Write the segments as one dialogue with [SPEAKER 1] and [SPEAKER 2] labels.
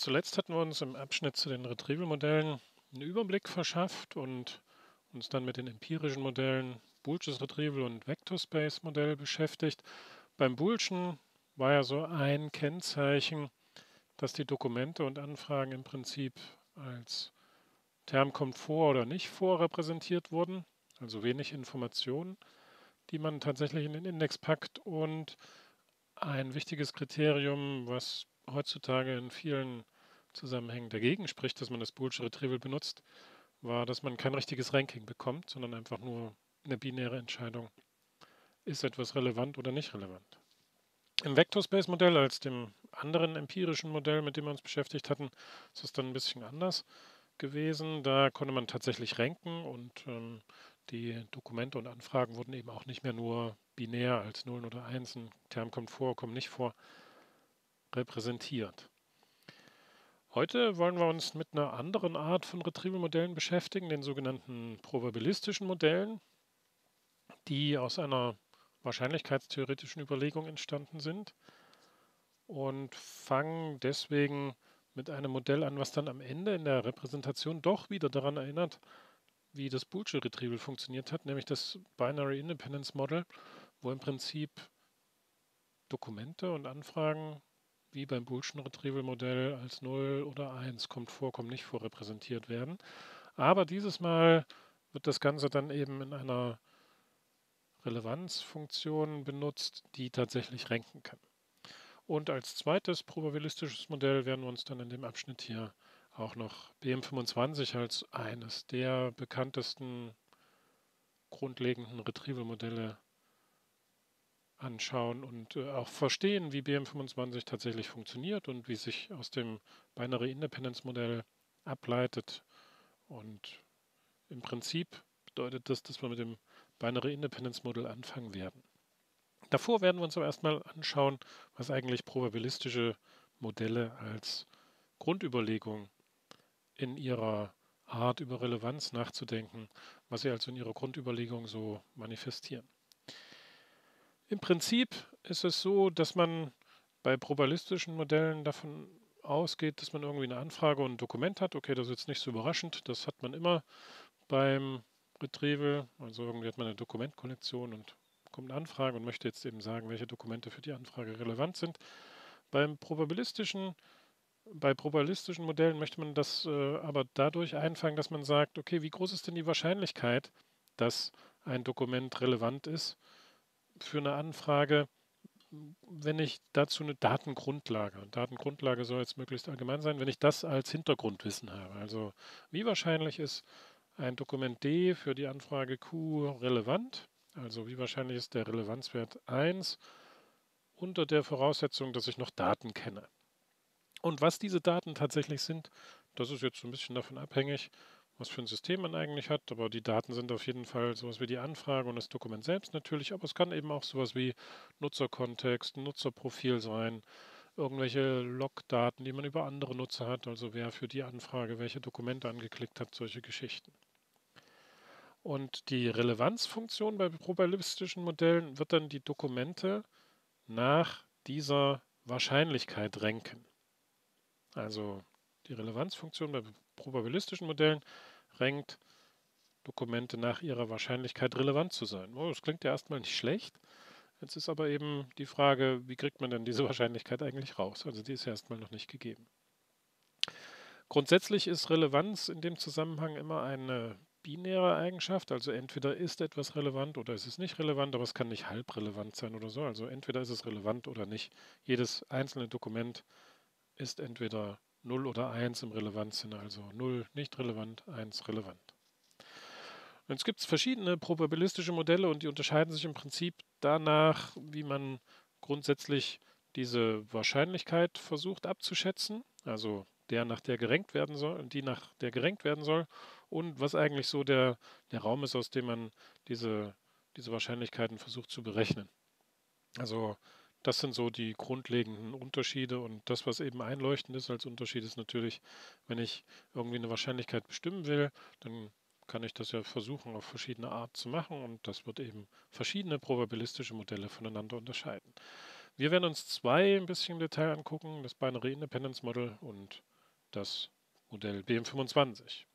[SPEAKER 1] Zuletzt hatten wir uns im Abschnitt zu den Retrieval-Modellen einen Überblick verschafft und uns dann mit den empirischen Modellen Boolsches Retrieval und Vector Space Modell beschäftigt. Beim Boolschen war ja so ein Kennzeichen, dass die Dokumente und Anfragen im Prinzip als Term kommt vor oder nicht vor repräsentiert wurden, also wenig Informationen, die man tatsächlich in den Index packt. Und ein wichtiges Kriterium, was heutzutage in vielen Zusammenhängen dagegen spricht, dass man das Boolsche Retrieval benutzt, war, dass man kein richtiges Ranking bekommt, sondern einfach nur eine binäre Entscheidung. Ist etwas relevant oder nicht relevant? Im Vector Space Modell als dem anderen empirischen Modell, mit dem wir uns beschäftigt hatten, ist es dann ein bisschen anders gewesen. Da konnte man tatsächlich ranken und die Dokumente und Anfragen wurden eben auch nicht mehr nur binär als Nullen oder Einsen, Term kommt vor, kommt nicht vor, repräsentiert. Heute wollen wir uns mit einer anderen Art von Retrieval-Modellen beschäftigen, den sogenannten probabilistischen Modellen, die aus einer wahrscheinlichkeitstheoretischen Überlegung entstanden sind und fangen deswegen mit einem Modell an, was dann am Ende in der Repräsentation doch wieder daran erinnert, wie das Boolsche Retrieval funktioniert hat, nämlich das Binary Independence Model, wo im Prinzip Dokumente und Anfragen wie beim Boolschen Retrieval-Modell als 0 oder 1 kommt vor, kommt nicht vor repräsentiert werden. Aber dieses Mal wird das Ganze dann eben in einer Relevanzfunktion benutzt, die tatsächlich ranken kann. Und als zweites probabilistisches Modell werden wir uns dann in dem Abschnitt hier auch noch BM25 als eines der bekanntesten grundlegenden Retrieval-Modelle anschauen und auch verstehen, wie BM25 tatsächlich funktioniert und wie sich aus dem Binary Independence Modell ableitet. Und im Prinzip bedeutet das, dass wir mit dem Binary Independence Modell anfangen werden. Davor werden wir uns aber erstmal anschauen, was eigentlich probabilistische Modelle als Grundüberlegung in ihrer Art über Relevanz nachzudenken, was sie also in ihrer Grundüberlegung so manifestieren. Im Prinzip ist es so, dass man bei probabilistischen Modellen davon ausgeht, dass man irgendwie eine Anfrage und ein Dokument hat. Okay, das ist jetzt nicht so überraschend. Das hat man immer beim Retrieval. Also irgendwie hat man eine Dokumentkollektion und bekommt eine Anfrage und möchte jetzt eben sagen, welche Dokumente für die Anfrage relevant sind. Beim probabilistischen, bei probabilistischen Modellen möchte man das aber dadurch einfangen, dass man sagt, okay, wie groß ist denn die Wahrscheinlichkeit, dass ein Dokument relevant ist für eine Anfrage, wenn ich dazu eine Datengrundlage soll jetzt möglichst allgemein sein, wenn ich das als Hintergrundwissen habe. Also wie wahrscheinlich ist ein Dokument D für die Anfrage Q relevant? Also wie wahrscheinlich ist der Relevanzwert 1 unter der Voraussetzung, dass ich noch Daten kenne. Und was diese Daten tatsächlich sind, das ist jetzt so ein bisschen davon abhängig, was für ein System man eigentlich hat. Aber die Daten sind auf jeden Fall sowas wie die Anfrage und das Dokument selbst natürlich. Aber es kann eben auch sowas wie Nutzerkontext, Nutzerprofil sein, irgendwelche Logdaten, die man über andere Nutzer hat, also wer für die Anfrage welche Dokumente angeklickt hat, solche Geschichten. Und die Relevanzfunktion bei probabilistischen Modellen wird dann die Dokumente nach dieser Wahrscheinlichkeit ranken. Also die Relevanzfunktion bei probabilistischen Modellen rankt Dokumente nach ihrer Wahrscheinlichkeit relevant zu sein. Oh, das klingt ja erstmal nicht schlecht. Jetzt ist aber eben die Frage, wie kriegt man denn diese Wahrscheinlichkeit eigentlich raus? Also die ist ja erstmal noch nicht gegeben. Grundsätzlich ist Relevanz in dem Zusammenhang immer eine binäre Eigenschaft, also entweder ist etwas relevant oder ist es nicht relevant, aber es kann nicht halb relevant sein oder so. Also entweder ist es relevant oder nicht. Jedes einzelne Dokument ist entweder 0 oder 1 im Relevanzsinne, also 0 nicht relevant, 1 relevant. Und jetzt gibt es verschiedene probabilistische Modelle und die unterscheiden sich im Prinzip danach, wie man grundsätzlich diese Wahrscheinlichkeit versucht abzuschätzen, also der nach der gerankt werden soll, die nach der gerankt werden soll und was eigentlich so der Raum ist, aus dem man diese Wahrscheinlichkeiten versucht zu berechnen. Also das sind so die grundlegenden Unterschiede und das, was eben einleuchtend ist als Unterschied, ist natürlich, wenn ich irgendwie eine Wahrscheinlichkeit bestimmen will, dann kann ich das ja versuchen auf verschiedene Art zu machen und das wird eben verschiedene probabilistische Modelle voneinander unterscheiden. Wir werden uns zwei ein bisschen im Detail angucken, das Binary Independence Model und das Modell BM25.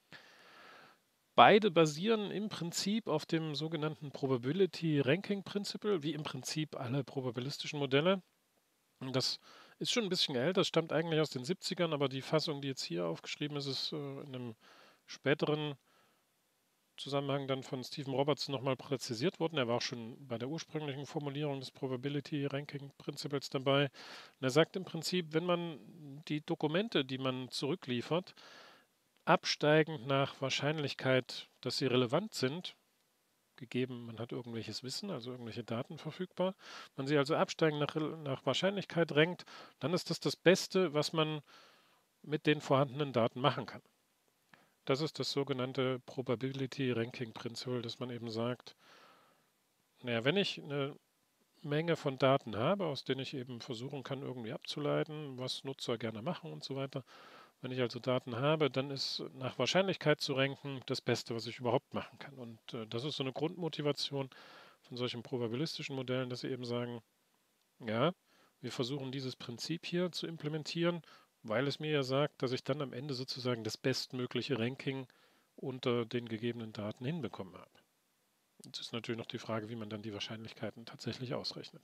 [SPEAKER 1] Beide basieren im Prinzip auf dem sogenannten Probability Ranking Principle, wie im Prinzip alle probabilistischen Modelle. Das ist schon ein bisschen älter, das stammt eigentlich aus den 70ern, aber die Fassung, die jetzt hier aufgeschrieben ist, ist in einem späteren Zusammenhang dann von Stephen Robertson nochmal präzisiert worden. Er war auch schon bei der ursprünglichen Formulierung des Probability Ranking Principles dabei. Und er sagt im Prinzip, wenn man die Dokumente, die man zurückliefert, absteigend nach Wahrscheinlichkeit, dass sie relevant sind, gegeben, man hat irgendwelches Wissen, also irgendwelche Daten verfügbar, man sie also absteigend nach Wahrscheinlichkeit rankt, dann ist das das Beste, was man mit den vorhandenen Daten machen kann. Das ist das sogenannte Probability Ranking Principle, dass man eben sagt, naja, wenn ich eine Menge von Daten habe, aus denen ich eben versuchen kann, irgendwie abzuleiten, was Nutzer gerne machen und so weiter. Wenn ich also Daten habe, dann ist nach Wahrscheinlichkeit zu ranken das Beste, was ich überhaupt machen kann. Und das ist so eine Grundmotivation von solchen probabilistischen Modellen, dass sie eben sagen, ja, wir versuchen dieses Prinzip hier zu implementieren, weil es mir ja sagt, dass ich dann am Ende sozusagen das bestmögliche Ranking unter den gegebenen Daten hinbekommen habe. Jetzt ist natürlich noch die Frage, wie man dann die Wahrscheinlichkeiten tatsächlich ausrechnet.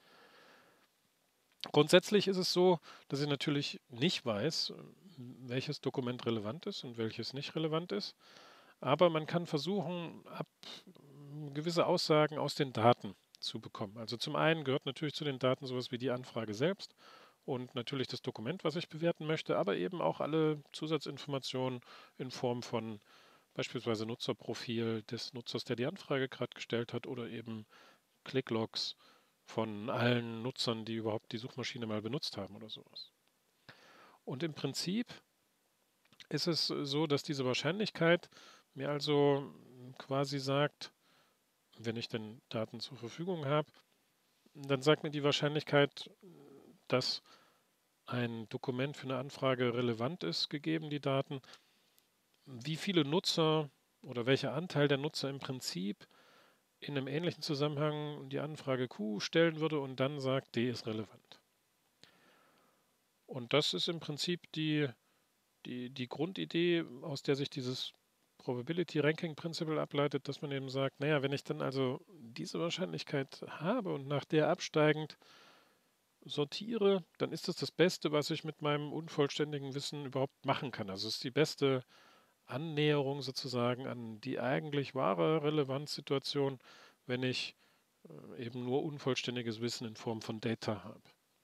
[SPEAKER 1] Grundsätzlich ist es so, dass ich natürlich nicht weiß, welches Dokument relevant ist und welches nicht relevant ist. Aber man kann versuchen, gewisse Aussagen aus den Daten zu bekommen. Also zum einen gehört natürlich zu den Daten sowas wie die Anfrage selbst und natürlich das Dokument, was ich bewerten möchte, aber eben auch alle Zusatzinformationen in Form von beispielsweise Nutzerprofil des Nutzers, der die Anfrage gerade gestellt hat, oder eben Clicklogs von allen Nutzern, die überhaupt die Suchmaschine mal benutzt haben oder sowas. Und im Prinzip ist es so, dass diese Wahrscheinlichkeit mir also quasi sagt, wenn ich denn Daten zur Verfügung habe, dann sagt mir die Wahrscheinlichkeit, dass ein Dokument für eine Anfrage relevant ist, gegeben die Daten, wie viele Nutzer oder welcher Anteil der Nutzer im Prinzip in einem ähnlichen Zusammenhang die Anfrage Q stellen würde und dann sagt, D ist relevant. Und das ist im Prinzip die Grundidee, aus der sich dieses Probability Ranking Principle ableitet, dass man eben sagt, naja, wenn ich dann also diese Wahrscheinlichkeit habe und nach der absteigend sortiere, dann ist das das Beste, was ich mit meinem unvollständigen Wissen überhaupt machen kann. Also es ist die beste Annäherung sozusagen an die eigentlich wahre Relevanzsituation, wenn ich eben nur unvollständiges Wissen in Form von Data habe.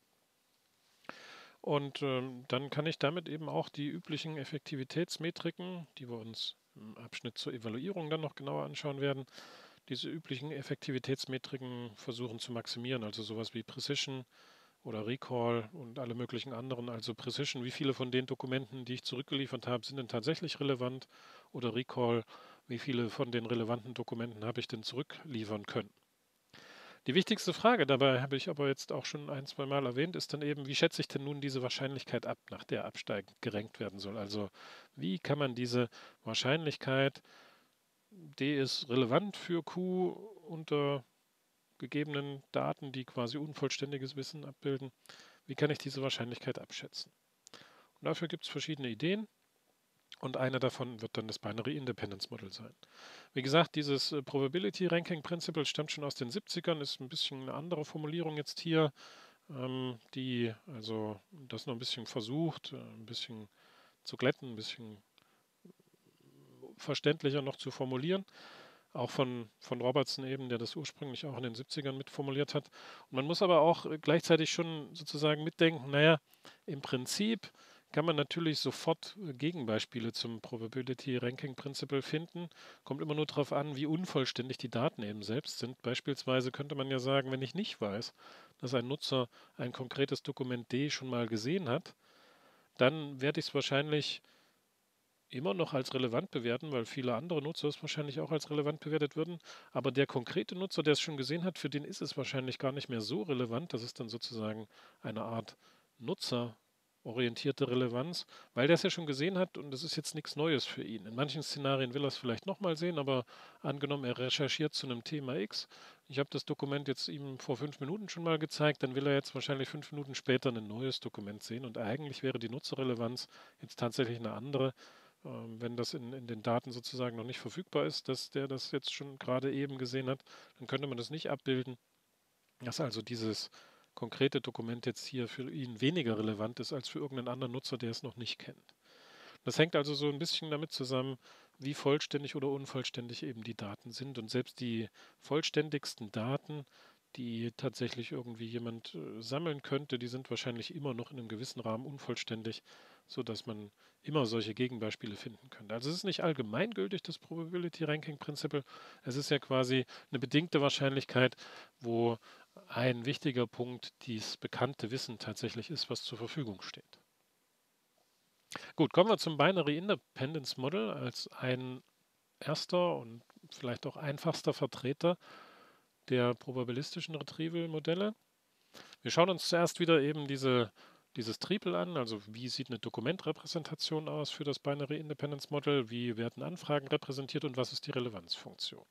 [SPEAKER 1] Und dann kann ich damit eben auch die üblichen Effektivitätsmetriken, die wir uns im Abschnitt zur Evaluierung dann noch genauer anschauen werden, diese üblichen Effektivitätsmetriken versuchen zu maximieren, also sowas wie Precision oder Recall und alle möglichen anderen. Also Precision, wie viele von den Dokumenten, die ich zurückgeliefert habe, sind denn tatsächlich relevant, oder Recall, wie viele von den relevanten Dokumenten habe ich denn zurückliefern können. Die wichtigste Frage dabei, habe ich aber jetzt auch schon ein, zwei Mal erwähnt, ist dann eben, wie schätze ich denn nun diese Wahrscheinlichkeit ab, nach der absteigend gerankt werden soll? Also wie kann man diese Wahrscheinlichkeit, D ist relevant für Q unter gegebenen Daten, die quasi unvollständiges Wissen abbilden, wie kann ich diese Wahrscheinlichkeit abschätzen? Und dafür gibt es verschiedene Ideen. Und eine davon wird dann das Binary Independence Model sein. Wie gesagt, dieses Probability Ranking Principle stammt schon aus den 70ern, ist ein bisschen eine andere Formulierung jetzt hier, die also das noch ein bisschen versucht, ein bisschen zu glätten, ein bisschen verständlicher noch zu formulieren. Auch von Robertson eben, der das ursprünglich auch in den 70ern mitformuliert hat. Und man muss aber auch gleichzeitig schon sozusagen mitdenken, naja, im Prinzip kann man natürlich sofort Gegenbeispiele zum Probability Ranking Principle finden. Kommt immer nur darauf an, wie unvollständig die Daten eben selbst sind. Beispielsweise könnte man ja sagen, wenn ich nicht weiß, dass ein Nutzer ein konkretes Dokument D schon mal gesehen hat, dann werde ich es wahrscheinlich immer noch als relevant bewerten, weil viele andere Nutzer es wahrscheinlich auch als relevant bewertet würden. Aber der konkrete Nutzer, der es schon gesehen hat, für den ist es wahrscheinlich gar nicht mehr so relevant. Das ist dann sozusagen eine Art nutzerorientierte Relevanz, weil der es ja schon gesehen hat und das ist jetzt nichts Neues für ihn. In manchen Szenarien will er es vielleicht nochmal sehen, aber angenommen, er recherchiert zu einem Thema X, ich habe das Dokument jetzt ihm vor 5 Minuten schon mal gezeigt, dann will er jetzt wahrscheinlich 5 Minuten später ein neues Dokument sehen und eigentlich wäre die Nutzerrelevanz jetzt tatsächlich eine andere, wenn das in den Daten sozusagen noch nicht verfügbar ist, dass der das jetzt schon gerade eben gesehen hat, dann könnte man das nicht abbilden, dass also dieses konkrete Dokument jetzt hier für ihn weniger relevant ist als für irgendeinen anderen Nutzer, der es noch nicht kennt. Das hängt also so ein bisschen damit zusammen, wie vollständig oder unvollständig eben die Daten sind. Und selbst die vollständigsten Daten, die tatsächlich irgendwie jemand sammeln könnte, die sind wahrscheinlich immer noch in einem gewissen Rahmen unvollständig, sodass man immer solche Gegenbeispiele finden könnte. Also es ist nicht allgemeingültig, das Probability Ranking Principle. Es ist ja quasi eine bedingte Wahrscheinlichkeit, wo ein wichtiger Punkt dieses bekannte Wissen tatsächlich ist, was zur Verfügung steht. Gut, kommen wir zum Binary Independence Model als ein erster und vielleicht auch einfachster Vertreter der probabilistischen Retrieval-Modelle. Wir schauen uns zuerst wieder eben dieses Tripel an, also wie sieht eine Dokumentrepräsentation aus für das Binary Independence Model, wie werden Anfragen repräsentiert und was ist die Relevanzfunktion.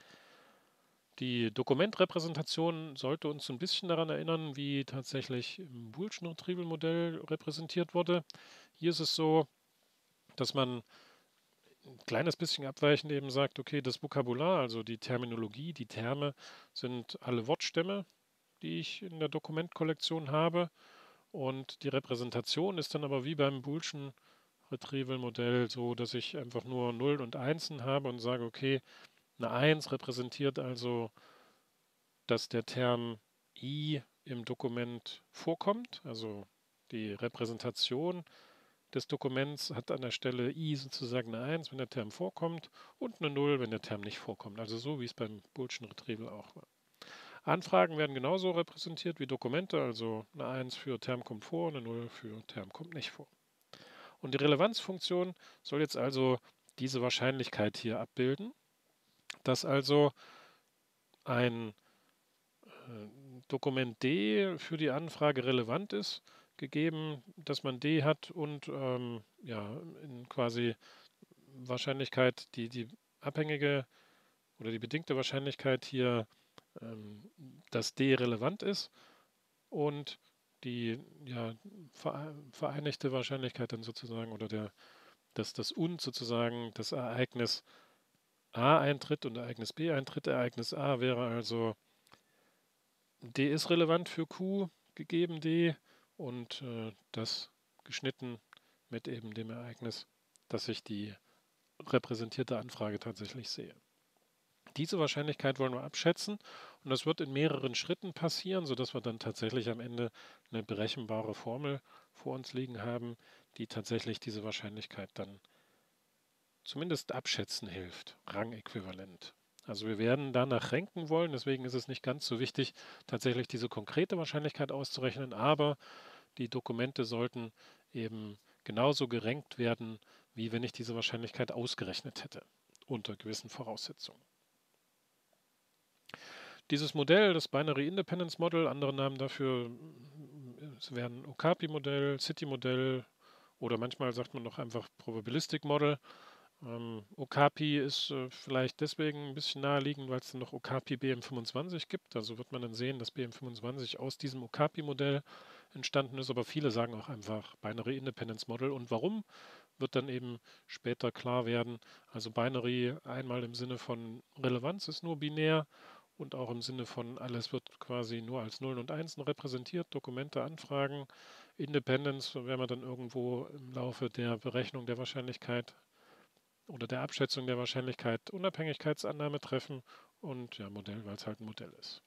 [SPEAKER 1] Die Dokumentrepräsentation sollte uns so ein bisschen daran erinnern, wie tatsächlich im Boolschen Retrieval-Modell repräsentiert wurde. Hier ist es so, dass man ein kleines bisschen abweichend eben sagt, okay, das Vokabular, also die Terminologie, die Terme sind alle Wortstämme, die ich in der Dokumentkollektion habe. Und die Repräsentation ist dann aber wie beim Boolschen Retrieval-Modell so, dass ich einfach nur Nullen und Einsen habe und sage, okay, eine Eins repräsentiert also, dass der Term i im Dokument vorkommt, also die Repräsentation des Dokuments hat an der Stelle i sozusagen eine 1, wenn der Term vorkommt, und eine 0, wenn der Term nicht vorkommt. Also so, wie es beim Boolschen Retrieval auch war. Anfragen werden genauso repräsentiert wie Dokumente, also eine 1 für Term kommt vor und eine 0 für Term kommt nicht vor. Und die Relevanzfunktion soll jetzt also diese Wahrscheinlichkeit hier abbilden, dass also ein Dokument D für die Anfrage relevant ist, gegeben, dass man D hat und ja, in quasi Wahrscheinlichkeit, die abhängige oder die bedingte Wahrscheinlichkeit hier, dass D relevant ist und die ja, vereinigte Wahrscheinlichkeit dann sozusagen oder dass das und sozusagen das Ereignis A eintritt und Ereignis B eintritt. Ereignis A wäre also D ist relevant für Q gegeben D und das geschnitten mit eben dem Ereignis, dass ich die repräsentierte Anfrage tatsächlich sehe. Diese Wahrscheinlichkeit wollen wir abschätzen und das wird in mehreren Schritten passieren, sodass wir dann tatsächlich am Ende eine berechenbare Formel vor uns liegen haben, die tatsächlich diese Wahrscheinlichkeit dann zumindest abschätzen hilft, rangäquivalent. Also wir werden danach ranken wollen, deswegen ist es nicht ganz so wichtig, tatsächlich diese konkrete Wahrscheinlichkeit auszurechnen, aber die Dokumente sollten eben genauso gerankt werden, wie wenn ich diese Wahrscheinlichkeit ausgerechnet hätte, unter gewissen Voraussetzungen. Dieses Modell, das Binary Independence Model, andere Namen dafür wären Okapi-Modell, City-Modell oder manchmal sagt man noch einfach Probabilistic Model. Okapi ist vielleicht deswegen ein bisschen naheliegend, weil es dann noch Okapi BM25 gibt. Also wird man dann sehen, dass BM25 aus diesem Okapi-Modell entstanden ist, aber viele sagen auch einfach Binary Independence Model. Und warum, wird dann eben später klar werden. Also Binary einmal im Sinne von Relevanz ist nur binär und auch im Sinne von alles wird quasi nur als Nullen und Einsen repräsentiert, Dokumente, Anfragen. Independence werden wir dann irgendwo im Laufe der Berechnung der Wahrscheinlichkeit oder der Abschätzung der Wahrscheinlichkeit Unabhängigkeitsannahme treffen und ja, Modell, weil es halt ein Modell ist.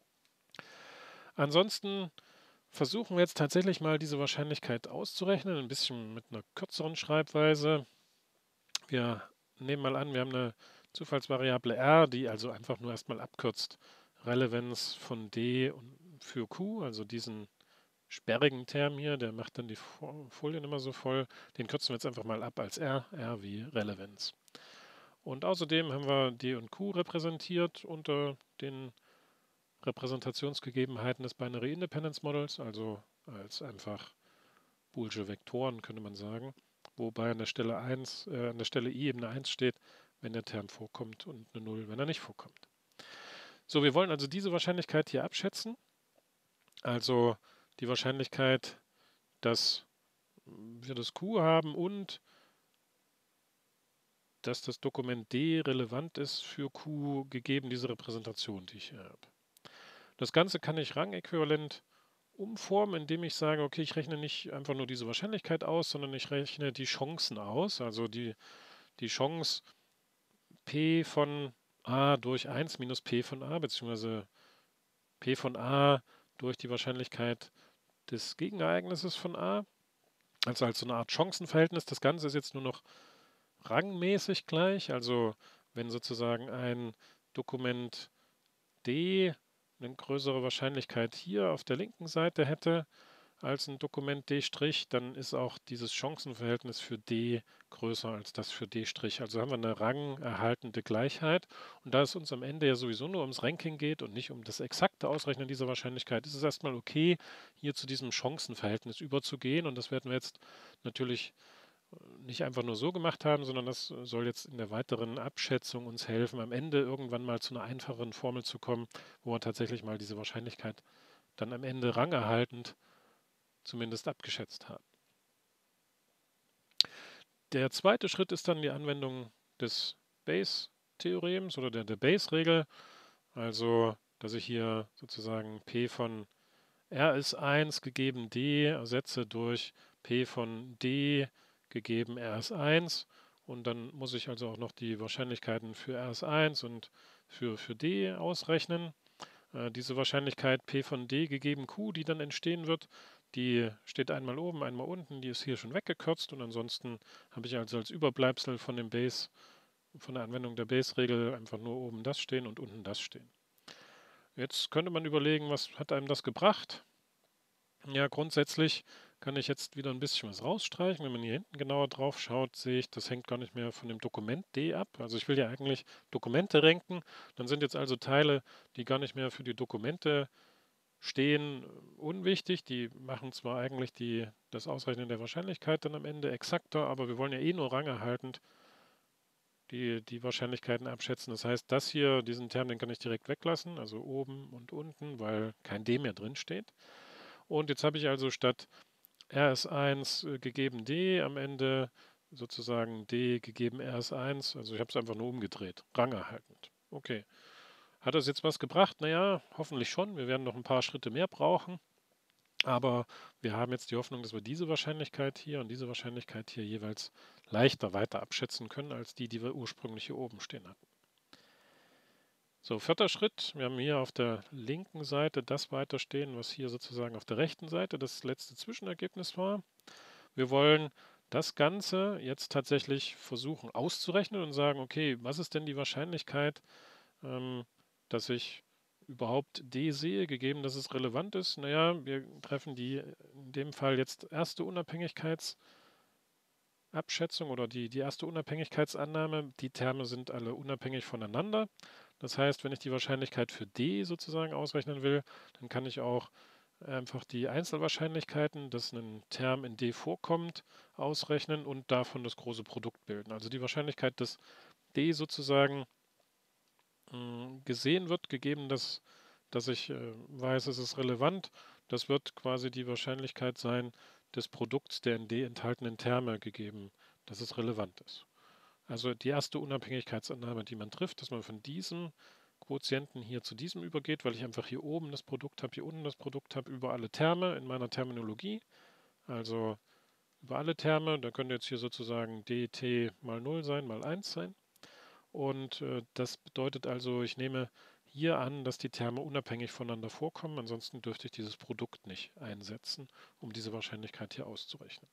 [SPEAKER 1] Ansonsten versuchen wir jetzt tatsächlich mal diese Wahrscheinlichkeit auszurechnen, ein bisschen mit einer kürzeren Schreibweise. Wir nehmen mal an, wir haben eine Zufallsvariable r, die also einfach nur erstmal abkürzt Relevanz von d für q, also diesen sperrigen Term hier, der macht dann die Folien immer so voll. Den kürzen wir jetzt einfach mal ab als r wie Relevanz. Und außerdem haben wir d und q repräsentiert unter den Repräsentationsgegebenheiten des Binary Independence Models, also als einfach Boolsche Vektoren, könnte man sagen, wobei an der Stelle i eben eine 1 steht, wenn der Term vorkommt und eine 0, wenn er nicht vorkommt. So, wir wollen also diese Wahrscheinlichkeit hier abschätzen. Also die Wahrscheinlichkeit, dass wir das Q haben und dass das Dokument D relevant ist für Q, gegeben diese Repräsentation, die ich hier habe. Das Ganze kann ich rangäquivalent umformen, indem ich sage, okay, ich rechne nicht einfach nur diese Wahrscheinlichkeit aus, sondern ich rechne die Chancen aus, also die Chance P von A durch 1 minus P von A, beziehungsweise P von A durch die Wahrscheinlichkeit des Gegenereignisses von A, also als so eine Art Chancenverhältnis. Das Ganze ist jetzt nur noch rangmäßig gleich, also wenn sozusagen ein Dokument D eine größere Wahrscheinlichkeit hier auf der linken Seite hätte als ein Dokument D', dann ist auch dieses Chancenverhältnis für D größer als das für D'. Also haben wir eine rangerhaltende Gleichheit. Und da es uns am Ende ja sowieso nur ums Ranking geht und nicht um das exakte Ausrechnen dieser Wahrscheinlichkeit, ist es erstmal okay, hier zu diesem Chancenverhältnis überzugehen. Und das werden wir jetzt natürlich nicht einfach nur so gemacht haben, sondern das soll jetzt in der weiteren Abschätzung uns helfen, am Ende irgendwann mal zu einer einfacheren Formel zu kommen, wo wir tatsächlich mal diese Wahrscheinlichkeit dann am Ende rangerhaltend zumindest abgeschätzt haben. Der zweite Schritt ist dann die Anwendung des Bayes-Theorems oder der Bayes-Regel, also dass ich hier sozusagen P von R ist 1 gegeben D ersetze durch P von D gegeben R ist 1 und dann muss ich also auch noch die Wahrscheinlichkeiten für R ist 1 und für D ausrechnen. Diese Wahrscheinlichkeit P von D gegeben Q, die dann entstehen wird, die steht einmal oben, einmal unten, die ist hier schon weggekürzt und ansonsten habe ich also als Überbleibsel von dem Bayes, von der Anwendung der Bayes-Regel einfach nur oben das stehen und unten das stehen. Jetzt könnte man überlegen, was hat einem das gebracht? Ja, grundsätzlich kann ich jetzt wieder ein bisschen was rausstreichen. Wenn man hier hinten genauer drauf schaut, sehe ich, das hängt gar nicht mehr von dem Dokument D ab. Also ich will ja eigentlich Dokumente ranken. Dann sind jetzt also Teile, die gar nicht mehr für die Dokumente stehen, unwichtig. Die machen zwar eigentlich das Ausrechnen der Wahrscheinlichkeit dann am Ende exakter, aber wir wollen ja eh nur rangerhaltend die Wahrscheinlichkeiten abschätzen. Das heißt, das hier, diesen Term, den kann ich direkt weglassen, also oben und unten, weil kein D mehr drin steht. Und jetzt habe ich also statt R ist 1 gegeben D am Ende sozusagen D gegeben R ist 1. Also ich habe es einfach nur umgedreht, rangerhaltend. Okay. Hat das jetzt was gebracht? Naja, hoffentlich schon. Wir werden noch ein paar Schritte mehr brauchen. Aber wir haben jetzt die Hoffnung, dass wir diese Wahrscheinlichkeit hier und diese Wahrscheinlichkeit hier jeweils leichter weiter abschätzen können, als die wir ursprünglich hier oben stehen hatten. So, vierter Schritt. Wir haben hier auf der linken Seite das weiterstehen, was hier sozusagen auf der rechten Seite das letzte Zwischenergebnis war. Wir wollen das Ganze jetzt tatsächlich versuchen auszurechnen und sagen, okay, was ist denn die Wahrscheinlichkeit, dass ich überhaupt D sehe, gegeben, dass es relevant ist? Naja, wir treffen die in dem Fall jetzt erste Unabhängigkeitsabschätzung oder die erste Unabhängigkeitsannahme. Die Terme sind alle unabhängig voneinander. Das heißt, wenn ich die Wahrscheinlichkeit für D sozusagen ausrechnen will, dann kann ich auch einfach die Einzelwahrscheinlichkeiten, dass ein Term in D vorkommt, ausrechnen und davon das große Produkt bilden. Also die Wahrscheinlichkeit, dass D sozusagen gesehen wird, gegeben, dass ich weiß, es ist relevant, das wird quasi die Wahrscheinlichkeit sein des Produkts der in D enthaltenen Terme gegeben, dass es relevant ist. Also die erste Unabhängigkeitsannahme, die man trifft, dass man von diesem Quotienten hier zu diesem übergeht, weil ich einfach hier oben das Produkt habe, hier unten das Produkt habe, über alle Terme in meiner Terminologie. Also über alle Terme, da könnte jetzt hier sozusagen dt mal 0 sein, mal 1 sein. Und das bedeutet also, ich nehme hier an, dass die Terme unabhängig voneinander vorkommen, ansonsten dürfte ich dieses Produkt nicht einsetzen, um diese Wahrscheinlichkeit hier auszurechnen.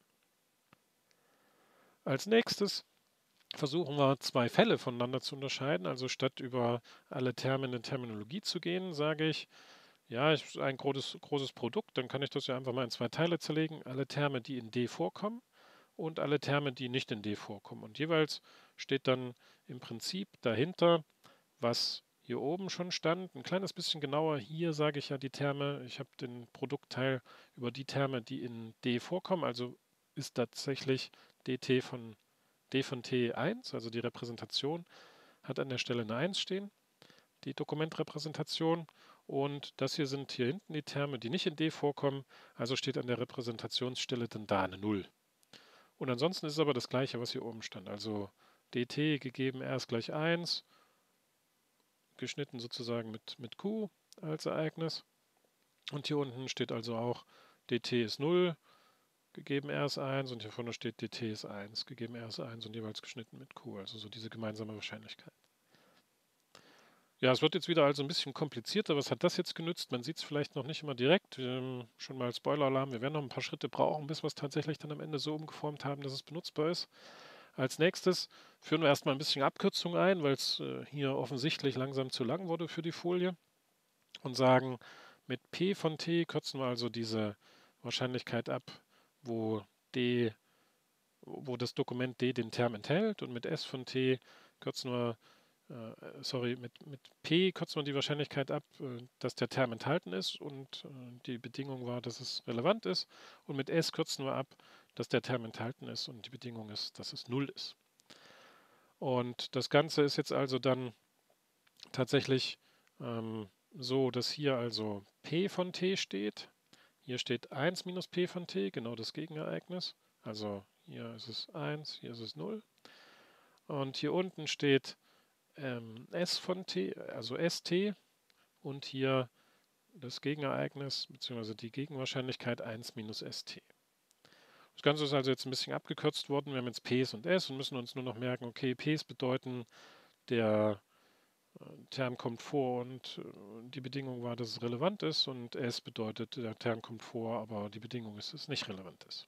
[SPEAKER 1] Als nächstes versuchen wir zwei Fälle voneinander zu unterscheiden. Also statt über alle Terme in der Terminologie zu gehen, sage ich, ja, ich habe ein großes Produkt, dann kann ich das ja einfach mal in zwei Teile zerlegen. Alle Terme, die in D vorkommen und alle Terme, die nicht in D vorkommen. Und jeweils steht dann im Prinzip dahinter, was hier oben schon stand. Ein kleines bisschen genauer, hier sage ich ja die Terme, ich habe den Produktteil über die Terme, die in D vorkommen. Also ist tatsächlich dt von D von T 1, also die Repräsentation, hat an der Stelle eine 1 stehen. die Dokumentrepräsentation. Und das hier sind hier hinten die Terme, die nicht in D vorkommen. Also steht an der Repräsentationsstelle dann da eine 0. Und ansonsten ist es aber das gleiche, was hier oben stand. Also dt gegeben r ist gleich 1, geschnitten sozusagen mit q als Ereignis. Und hier unten steht also auch dt ist 0, gegeben r ist 1 und hier vorne steht dt ist 1, gegeben r ist 1 und jeweils geschnitten mit q, also so diese gemeinsame Wahrscheinlichkeit. Ja, es wird jetzt wieder also ein bisschen komplizierter. Was hat das jetzt genützt? Man sieht es vielleicht noch nicht immer direkt. Schon mal Spoiler-Alarm, wir werden noch ein paar Schritte brauchen, bis wir es tatsächlich dann am Ende so umgeformt haben, dass es benutzbar ist. Als nächstes führen wir erstmal ein bisschen Abkürzung ein, weil es hier offensichtlich langsam zu lang wurde für die Folie. Und sagen, mit P von T kürzen wir also diese Wahrscheinlichkeit ab, wo das Dokument D den Term enthält. Und mit S von T kürzen wir mit P kürzen wir die Wahrscheinlichkeit ab, dass der Term enthalten ist und die Bedingung war, dass es relevant ist. Und mit S kürzen wir ab, dass der Term enthalten ist und die Bedingung ist, dass es 0 ist. Und das Ganze ist jetzt also dann tatsächlich so, dass hier also P von T steht. Hier steht 1 minus P von T, genau das Gegenereignis. Also hier ist es 1, hier ist es 0. Und hier unten steht S von T, also ST und hier das Gegenereignis bzw. die Gegenwahrscheinlichkeit 1 minus ST. Das Ganze ist also jetzt ein bisschen abgekürzt worden. Wir haben jetzt Ps und S und müssen uns nur noch merken, okay, Ps bedeuten, der Term kommt vor und die Bedingung war, dass es relevant ist und S bedeutet, der Term kommt vor, aber die Bedingung ist, dass es nicht relevant ist.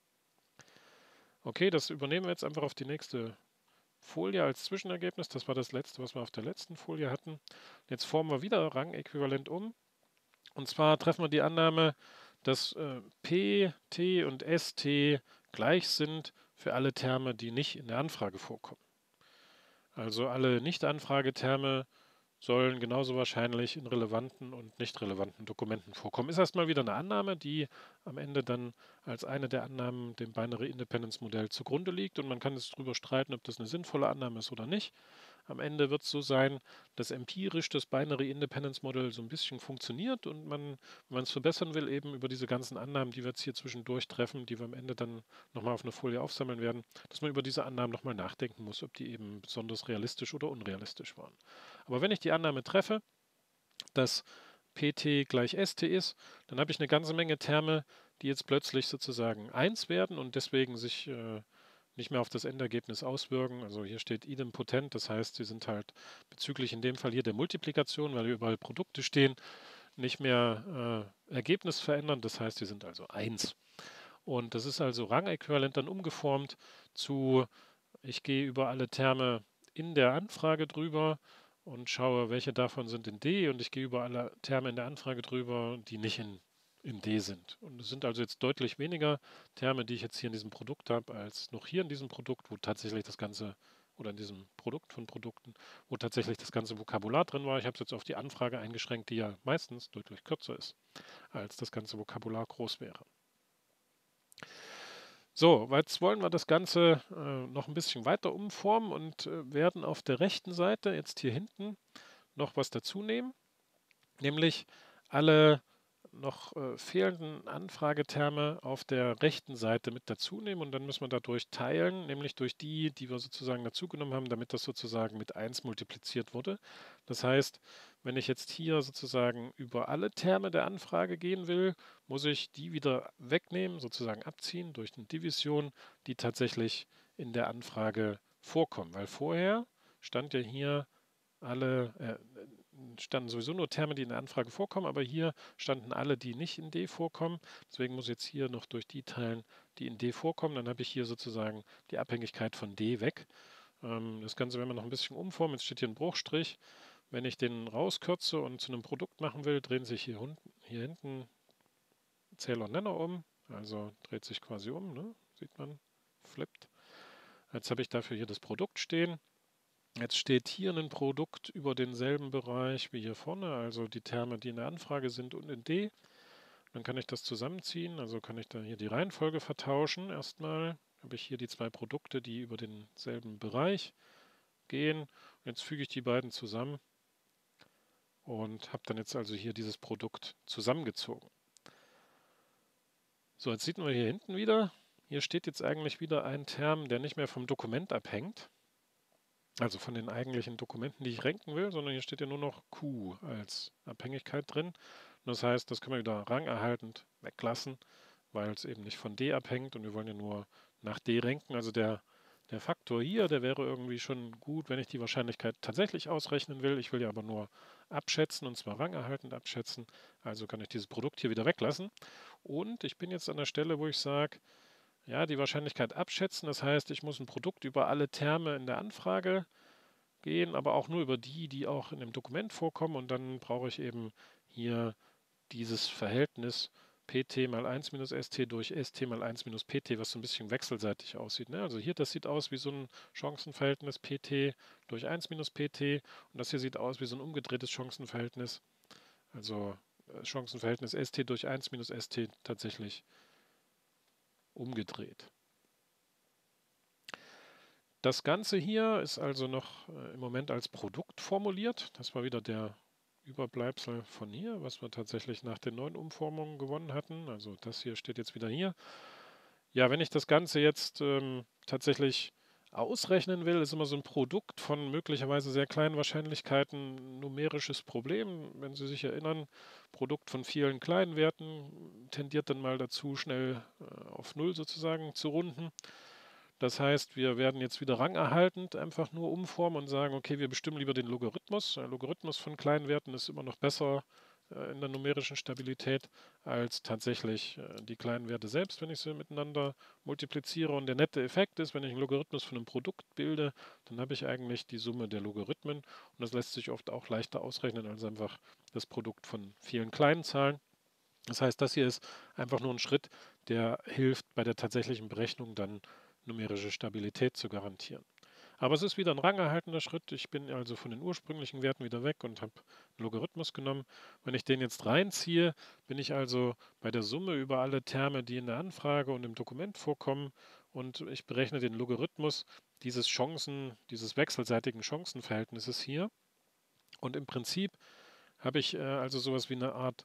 [SPEAKER 1] Okay, das übernehmen wir jetzt einfach auf die nächste Folie als Zwischenergebnis. Das war das letzte, was wir auf der letzten Folie hatten. Jetzt formen wir wieder Rangäquivalent um. Und zwar treffen wir die Annahme, dass P, T und ST gleich sind für alle Terme, die nicht in der Anfrage vorkommen. Also alle Nicht-Anfrageterme sollen genauso wahrscheinlich in relevanten und nicht relevanten Dokumenten vorkommen. Ist erstmal wieder eine Annahme, die am Ende dann als eine der Annahmen dem Binary Independence Modell zugrunde liegt und man kann jetzt darüber streiten, ob das eine sinnvolle Annahme ist oder nicht. Am Ende wird es so sein, dass empirisch das Binary Independence Modell so ein bisschen funktioniert und man, wenn man es verbessern will, eben über diese ganzen Annahmen, die wir jetzt hier zwischendurch treffen, die wir am Ende dann nochmal auf einer Folie aufsammeln werden, dass man über diese Annahmen nochmal nachdenken muss, ob die eben besonders realistisch oder unrealistisch waren. Aber wenn ich die Annahme treffe, dass PT gleich ST ist, dann habe ich eine ganze Menge Terme, die jetzt plötzlich sozusagen 1 werden und deswegen sich nicht mehr auf das Endergebnis auswirken. Also hier steht idempotent, das heißt, sie sind halt bezüglich in dem Fall hier der Multiplikation, weil hier überall Produkte stehen, nicht mehr Ergebnis verändern. Das heißt, sie sind also 1. Und das ist also Rangäquivalent dann umgeformt zu, ich gehe über alle Terme in der Anfrage drüber und schaue, welche davon sind in D und ich gehe über alle Terme in der Anfrage drüber, die nicht in D sind. Und es sind also jetzt deutlich weniger Terme, die ich jetzt hier in diesem Produkt habe, als noch hier in diesem Produkt, wo tatsächlich das Ganze, oder in diesem Produkt von Produkten, wo tatsächlich das ganze Vokabular drin war. Ich habe es jetzt auf die Anfrage eingeschränkt, die ja meistens deutlich kürzer ist, als das ganze Vokabular groß wäre. So, jetzt wollen wir das Ganze noch ein bisschen weiter umformen und werden auf der rechten Seite, jetzt hier hinten, noch was dazu nehmen, nämlich alle noch fehlenden Anfrageterme auf der rechten Seite mit dazu nehmen und dann müssen wir dadurch teilen, nämlich durch die, die wir sozusagen dazugenommen haben, damit das sozusagen mit 1 multipliziert wurde. Das heißt, wenn ich jetzt hier sozusagen über alle Terme der Anfrage gehen will, muss ich die wieder wegnehmen, sozusagen abziehen durch eine Division, die tatsächlich in der Anfrage vorkommen, weil vorher stand ja hier standen sowieso nur Terme, die in der Anfrage vorkommen, aber hier standen alle, die nicht in D vorkommen. Deswegen muss ich jetzt hier noch durch die teilen, die in D vorkommen. Dann habe ich hier sozusagen die Abhängigkeit von D weg. Das Ganze werden wir noch ein bisschen umformen. Jetzt steht hier ein Bruchstrich. Wenn ich den rauskürze und zu einem Produkt machen will, drehen sich hier hinten Zähler und Nenner um. Also dreht sich quasi um, ne? Sieht man, flippt. Jetzt habe ich dafür hier das Produkt stehen. Jetzt steht hier ein Produkt über denselben Bereich wie hier vorne, also die Terme, die in der Anfrage sind und in D. Dann kann ich das zusammenziehen, also kann ich da hier die Reihenfolge vertauschen. Erstmal habe ich hier die zwei Produkte, die über denselben Bereich gehen. Und jetzt füge ich die beiden zusammen und habe dann jetzt also hier dieses Produkt zusammengezogen. So, jetzt sieht man hier hinten wieder, hier steht jetzt eigentlich wieder ein Term, der nicht mehr vom Dokument abhängt, also von den eigentlichen Dokumenten, die ich ranken will, sondern hier steht ja nur noch Q als Abhängigkeit drin. Und das heißt, das können wir wieder rangerhaltend weglassen, weil es eben nicht von D abhängt und wir wollen ja nur nach D ranken. Also der Faktor hier, der wäre irgendwie schon gut, wenn ich die Wahrscheinlichkeit tatsächlich ausrechnen will. Ich will ja aber nur abschätzen und zwar rangerhaltend abschätzen. Also kann ich dieses Produkt hier wieder weglassen. Und ich bin jetzt an der Stelle, wo ich sage, ja, die Wahrscheinlichkeit abschätzen. Das heißt, ich muss ein Produkt über alle Terme in der Anfrage gehen, aber auch nur über die, die auch in dem Dokument vorkommen. Und dann brauche ich eben hier dieses Verhältnis PT mal 1 minus ST durch ST mal 1 minus PT, was so ein bisschen wechselseitig aussieht. Ne? Also hier, das sieht aus wie so ein Chancenverhältnis PT durch 1 minus PT und das hier sieht aus wie so ein umgedrehtes Chancenverhältnis. Also Chancenverhältnis ST durch 1 minus ST tatsächlich umgedreht. Das Ganze hier ist also noch im Moment als Produkt formuliert. Das war wieder der Überbleibsel von hier, was wir tatsächlich nach den neuen Umformungen gewonnen hatten. Also das hier steht jetzt wieder hier. Ja, wenn ich das Ganze jetzt tatsächlich ausrechnen will, ist immer so ein Produkt von möglicherweise sehr kleinen Wahrscheinlichkeiten ein numerisches Problem. Wenn Sie sich erinnern, Produkt von vielen kleinen Werten tendiert dann mal dazu, schnell auf Null sozusagen zu runden. Das heißt, wir werden jetzt wieder rangerhaltend einfach nur umformen und sagen, okay, wir bestimmen lieber den Logarithmus. Der Logarithmus von kleinen Werten ist immer noch besser in der numerischen Stabilität als tatsächlich die kleinen Werte selbst, wenn ich sie miteinander multipliziere. Und der nette Effekt ist, wenn ich einen Logarithmus von einem Produkt bilde, dann habe ich eigentlich die Summe der Logarithmen. Und das lässt sich oft auch leichter ausrechnen als einfach das Produkt von vielen kleinen Zahlen. Das heißt, das hier ist einfach nur ein Schritt, der hilft, bei der tatsächlichen Berechnung dann numerische Stabilität zu garantieren. Aber es ist wieder ein rangerhaltener Schritt. Ich bin also von den ursprünglichen Werten wieder weg und habe einen Logarithmus genommen. Wenn ich den jetzt reinziehe, bin ich also bei der Summe über alle Terme, die in der Anfrage und im Dokument vorkommen und ich berechne den Logarithmus dieses wechselseitigen Chancenverhältnisses hier. Und im Prinzip habe ich also sowas wie eine Art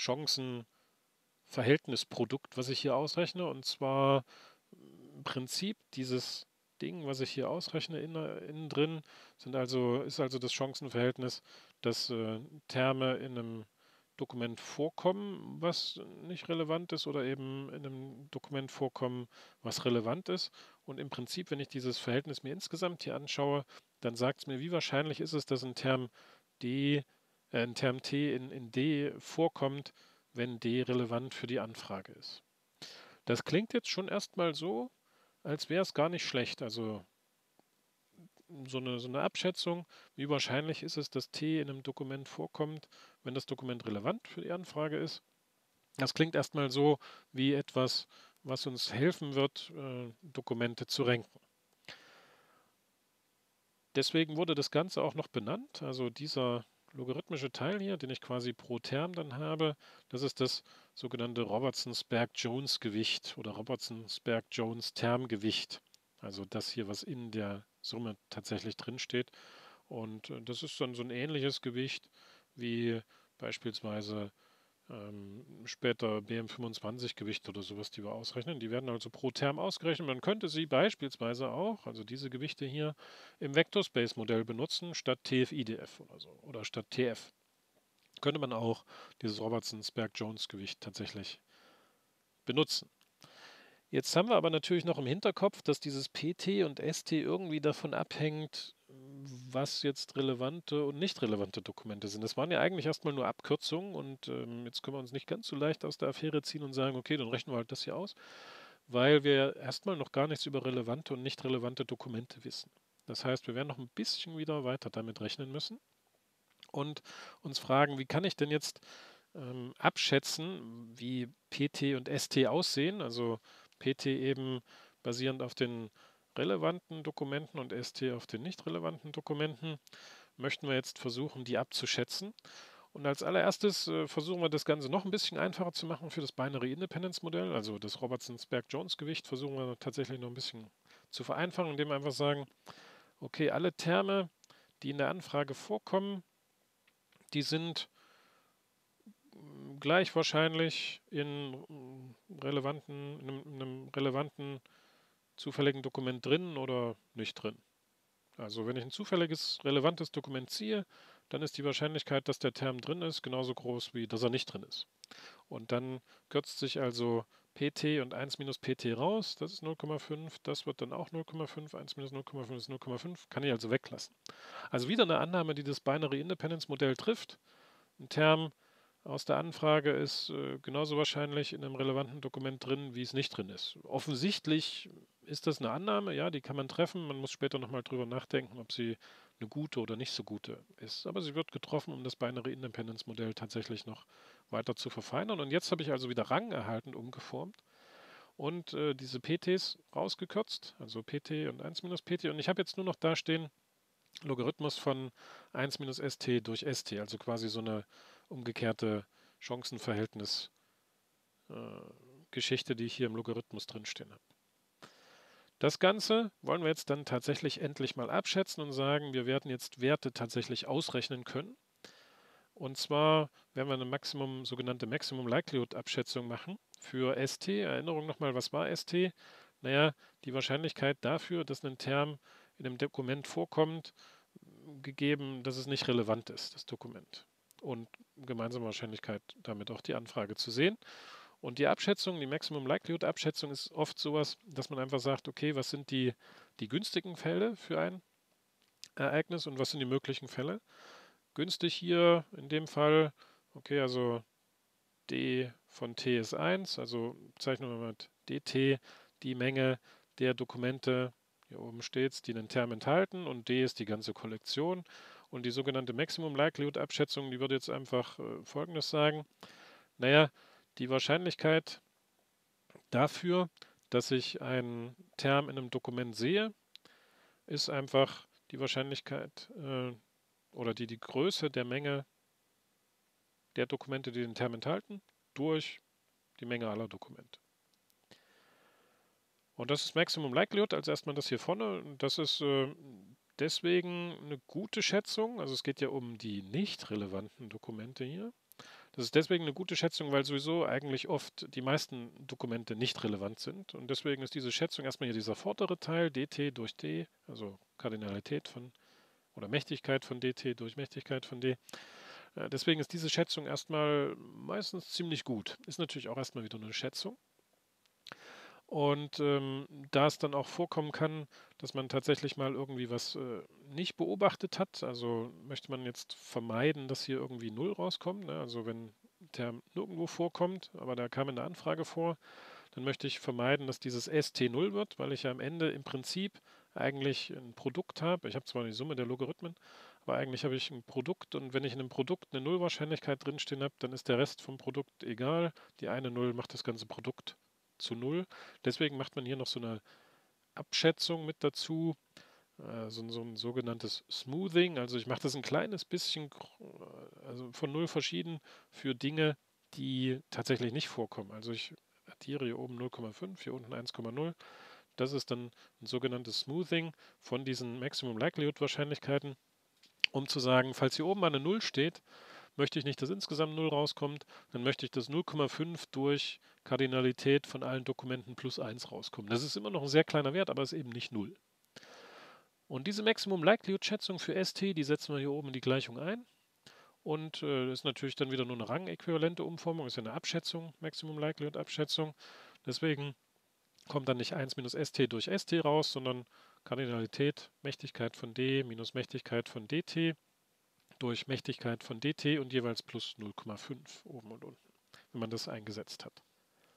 [SPEAKER 1] Chancenverhältnisprodukt, was ich hier ausrechne. Und zwar im Prinzip dieses Ding, was ich hier ausrechne, innen drin, ist also das Chancenverhältnis, dass Terme in einem Dokument vorkommen, was nicht relevant ist, oder eben in einem Dokument vorkommen, was relevant ist. Und im Prinzip, wenn ich dieses Verhältnis mir insgesamt hier anschaue, dann sagt es mir, wie wahrscheinlich ist es, dass ein Term T in D vorkommt, wenn D relevant für die Anfrage ist. Das klingt jetzt schon erstmal so, als wäre es gar nicht schlecht. Also so eine Abschätzung, wie wahrscheinlich ist es, dass T in einem Dokument vorkommt, wenn das Dokument relevant für die Anfrage ist. Das klingt erstmal so wie etwas, was uns helfen wird, Dokumente zu ranken. Deswegen wurde das Ganze auch noch benannt. Also dieser logarithmische Teil hier, den ich quasi pro Term dann habe, das ist das sogenannte Robertson-Sperk-Jones-Gewicht oder Robertson-Sperk-Jones-Termgewicht. Also das hier, was in der Summe tatsächlich drinsteht. Und das ist dann so ein ähnliches Gewicht wie beispielsweise später BM25-Gewichte oder sowas, die wir ausrechnen. Die werden also pro Term ausgerechnet. Man könnte sie beispielsweise auch, also diese Gewichte hier, im Vector-Space-Modell benutzen, statt TF-IDF oder so, oder statt TF. Könnte man auch dieses Robertson-Sperk-Jones-Gewicht tatsächlich benutzen. Jetzt haben wir aber natürlich noch im Hinterkopf, dass dieses PT und ST irgendwie davon abhängt, was jetzt relevante und nicht relevante Dokumente sind. Das waren ja eigentlich erstmal nur Abkürzungen und jetzt können wir uns nicht ganz so leicht aus der Affäre ziehen und sagen, okay, dann rechnen wir halt das hier aus, weil wir erstmal noch gar nichts über relevante und nicht relevante Dokumente wissen. Das heißt, wir werden noch ein bisschen wieder weiter damit rechnen müssen und uns fragen, wie kann ich denn jetzt abschätzen, wie PT und ST aussehen. Also PT eben basierend auf den relevanten Dokumenten und ST auf den nicht relevanten Dokumenten. Möchten wir jetzt versuchen, die abzuschätzen. Und als allererstes versuchen wir das Ganze noch ein bisschen einfacher zu machen für das Binary Independence Modell. Also das Robertson-Sperk-Jones-Gewicht versuchen wir tatsächlich noch ein bisschen zu vereinfachen, indem wir einfach sagen, okay, alle Terme, die in der Anfrage vorkommen, die sind gleich wahrscheinlich in einem relevanten zufälligen Dokument drin oder nicht drin. Also wenn ich ein zufälliges, relevantes Dokument ziehe, dann ist die Wahrscheinlichkeit, dass der Term drin ist, genauso groß, wie dass er nicht drin ist. Und dann kürzt sich also PT und 1 minus PT raus, das ist 0,5, das wird dann auch 0,5, 1 minus 0,5 ist 0,5, kann ich also weglassen. Also wieder eine Annahme, die das Binary Independence Modell trifft. Ein Term aus der Anfrage ist genauso wahrscheinlich in einem relevanten Dokument drin, wie es nicht drin ist. Offensichtlich ist das eine Annahme, ja, die kann man treffen. Man muss später nochmal drüber nachdenken, ob sie eine gute oder nicht so gute ist. Aber sie wird getroffen, um das Binary Independence Modell tatsächlich noch weiter zu verfeinern. Und jetzt habe ich also wieder Rang erhalten, umgeformt und diese PTs rausgekürzt, also PT und 1 minus PT. Und ich habe jetzt nur noch da stehen, Logarithmus von 1 minus ST durch ST, also quasi so eine umgekehrte Chancenverhältnis-Geschichte, die ich hier im Logarithmus drinstehen habe. Das Ganze wollen wir jetzt dann tatsächlich endlich mal abschätzen und sagen, wir werden jetzt Werte tatsächlich ausrechnen können. Und zwar werden wir eine sogenannte Maximum Likelihood Abschätzung machen für ST. Erinnerung nochmal, was war ST? Naja, die Wahrscheinlichkeit dafür, dass ein Term in einem Dokument vorkommt, gegeben, dass es nicht relevant ist, das Dokument. Und gemeinsame Wahrscheinlichkeit, damit auch die Anfrage zu sehen. Und die Abschätzung, die Maximum Likelihood Abschätzung ist oft sowas, dass man einfach sagt, okay, was sind die günstigen Fälle für ein Ereignis und was sind die möglichen Fälle? Günstig hier in dem Fall, okay, also d von t ist 1, also zeichnen wir mit dt die Menge der Dokumente, hier oben steht es, die einen Term enthalten, und d ist die ganze Kollektion. Und die sogenannte Maximum Likelihood Abschätzung, die würde jetzt einfach Folgendes sagen. Naja, die Wahrscheinlichkeit dafür, dass ich einen Term in einem Dokument sehe, ist einfach die Wahrscheinlichkeit oder die Größe der Menge der Dokumente, die den Term enthalten, durch die Menge aller Dokumente. Und das ist Maximum Likelihood, also erstmal das hier vorne. Das ist deswegen eine gute Schätzung. Also es geht ja um die nicht relevanten Dokumente hier. Das ist deswegen eine gute Schätzung, weil sowieso eigentlich oft die meisten Dokumente nicht relevant sind. Und deswegen ist diese Schätzung erstmal hier dieser vordere Teil, dt durch d, also Kardinalität von oder Mächtigkeit von dt durch Mächtigkeit von d. Deswegen ist diese Schätzung erstmal meistens ziemlich gut. Ist natürlich auch erstmal wieder eine Schätzung. Und da es dann auch vorkommen kann, dass man tatsächlich mal irgendwie was nicht beobachtet hat, also möchte man jetzt vermeiden, dass hier irgendwie 0 rauskommt, ne? Also wenn der nirgendwo vorkommt, aber da kam in der Anfrage vor, dann möchte ich vermeiden, dass dieses ST 0 wird, weil ich ja am Ende im Prinzip eigentlich ein Produkt habe. Ich habe zwar die Summe der Logarithmen, aber eigentlich habe ich ein Produkt, und wenn ich in einem Produkt eine Nullwahrscheinlichkeit drinstehen habe, dann ist der Rest vom Produkt egal. Die eine Null macht das ganze Produkt zu 0. Deswegen macht man hier noch so eine Abschätzung mit dazu, so ein sogenanntes Smoothing. Also ich mache das ein kleines bisschen also von 0 verschieden für Dinge, die tatsächlich nicht vorkommen. Also ich addiere hier oben 0,5, hier unten 1,0. Das ist dann ein sogenanntes Smoothing von diesen Maximum Likelihood Wahrscheinlichkeiten, um zu sagen, falls hier oben eine 0 steht, möchte ich nicht, dass insgesamt 0 rauskommt, dann möchte ich, dass 0,5 durch Kardinalität von allen Dokumenten plus 1 rauskommt. Das ist immer noch ein sehr kleiner Wert, aber ist eben nicht 0. Und diese Maximum Likelihood Schätzung für ST, die setzen wir hier oben in die Gleichung ein. Und das ist natürlich dann wieder nur eine rangäquivalente Umformung, ist ja eine Abschätzung, Maximum Likelihood Abschätzung. Deswegen kommt dann nicht 1 minus ST durch ST raus, sondern Kardinalität, Mächtigkeit von D minus Mächtigkeit von DT durch Mächtigkeit von dt und jeweils plus 0,5 oben und unten, wenn man das eingesetzt hat.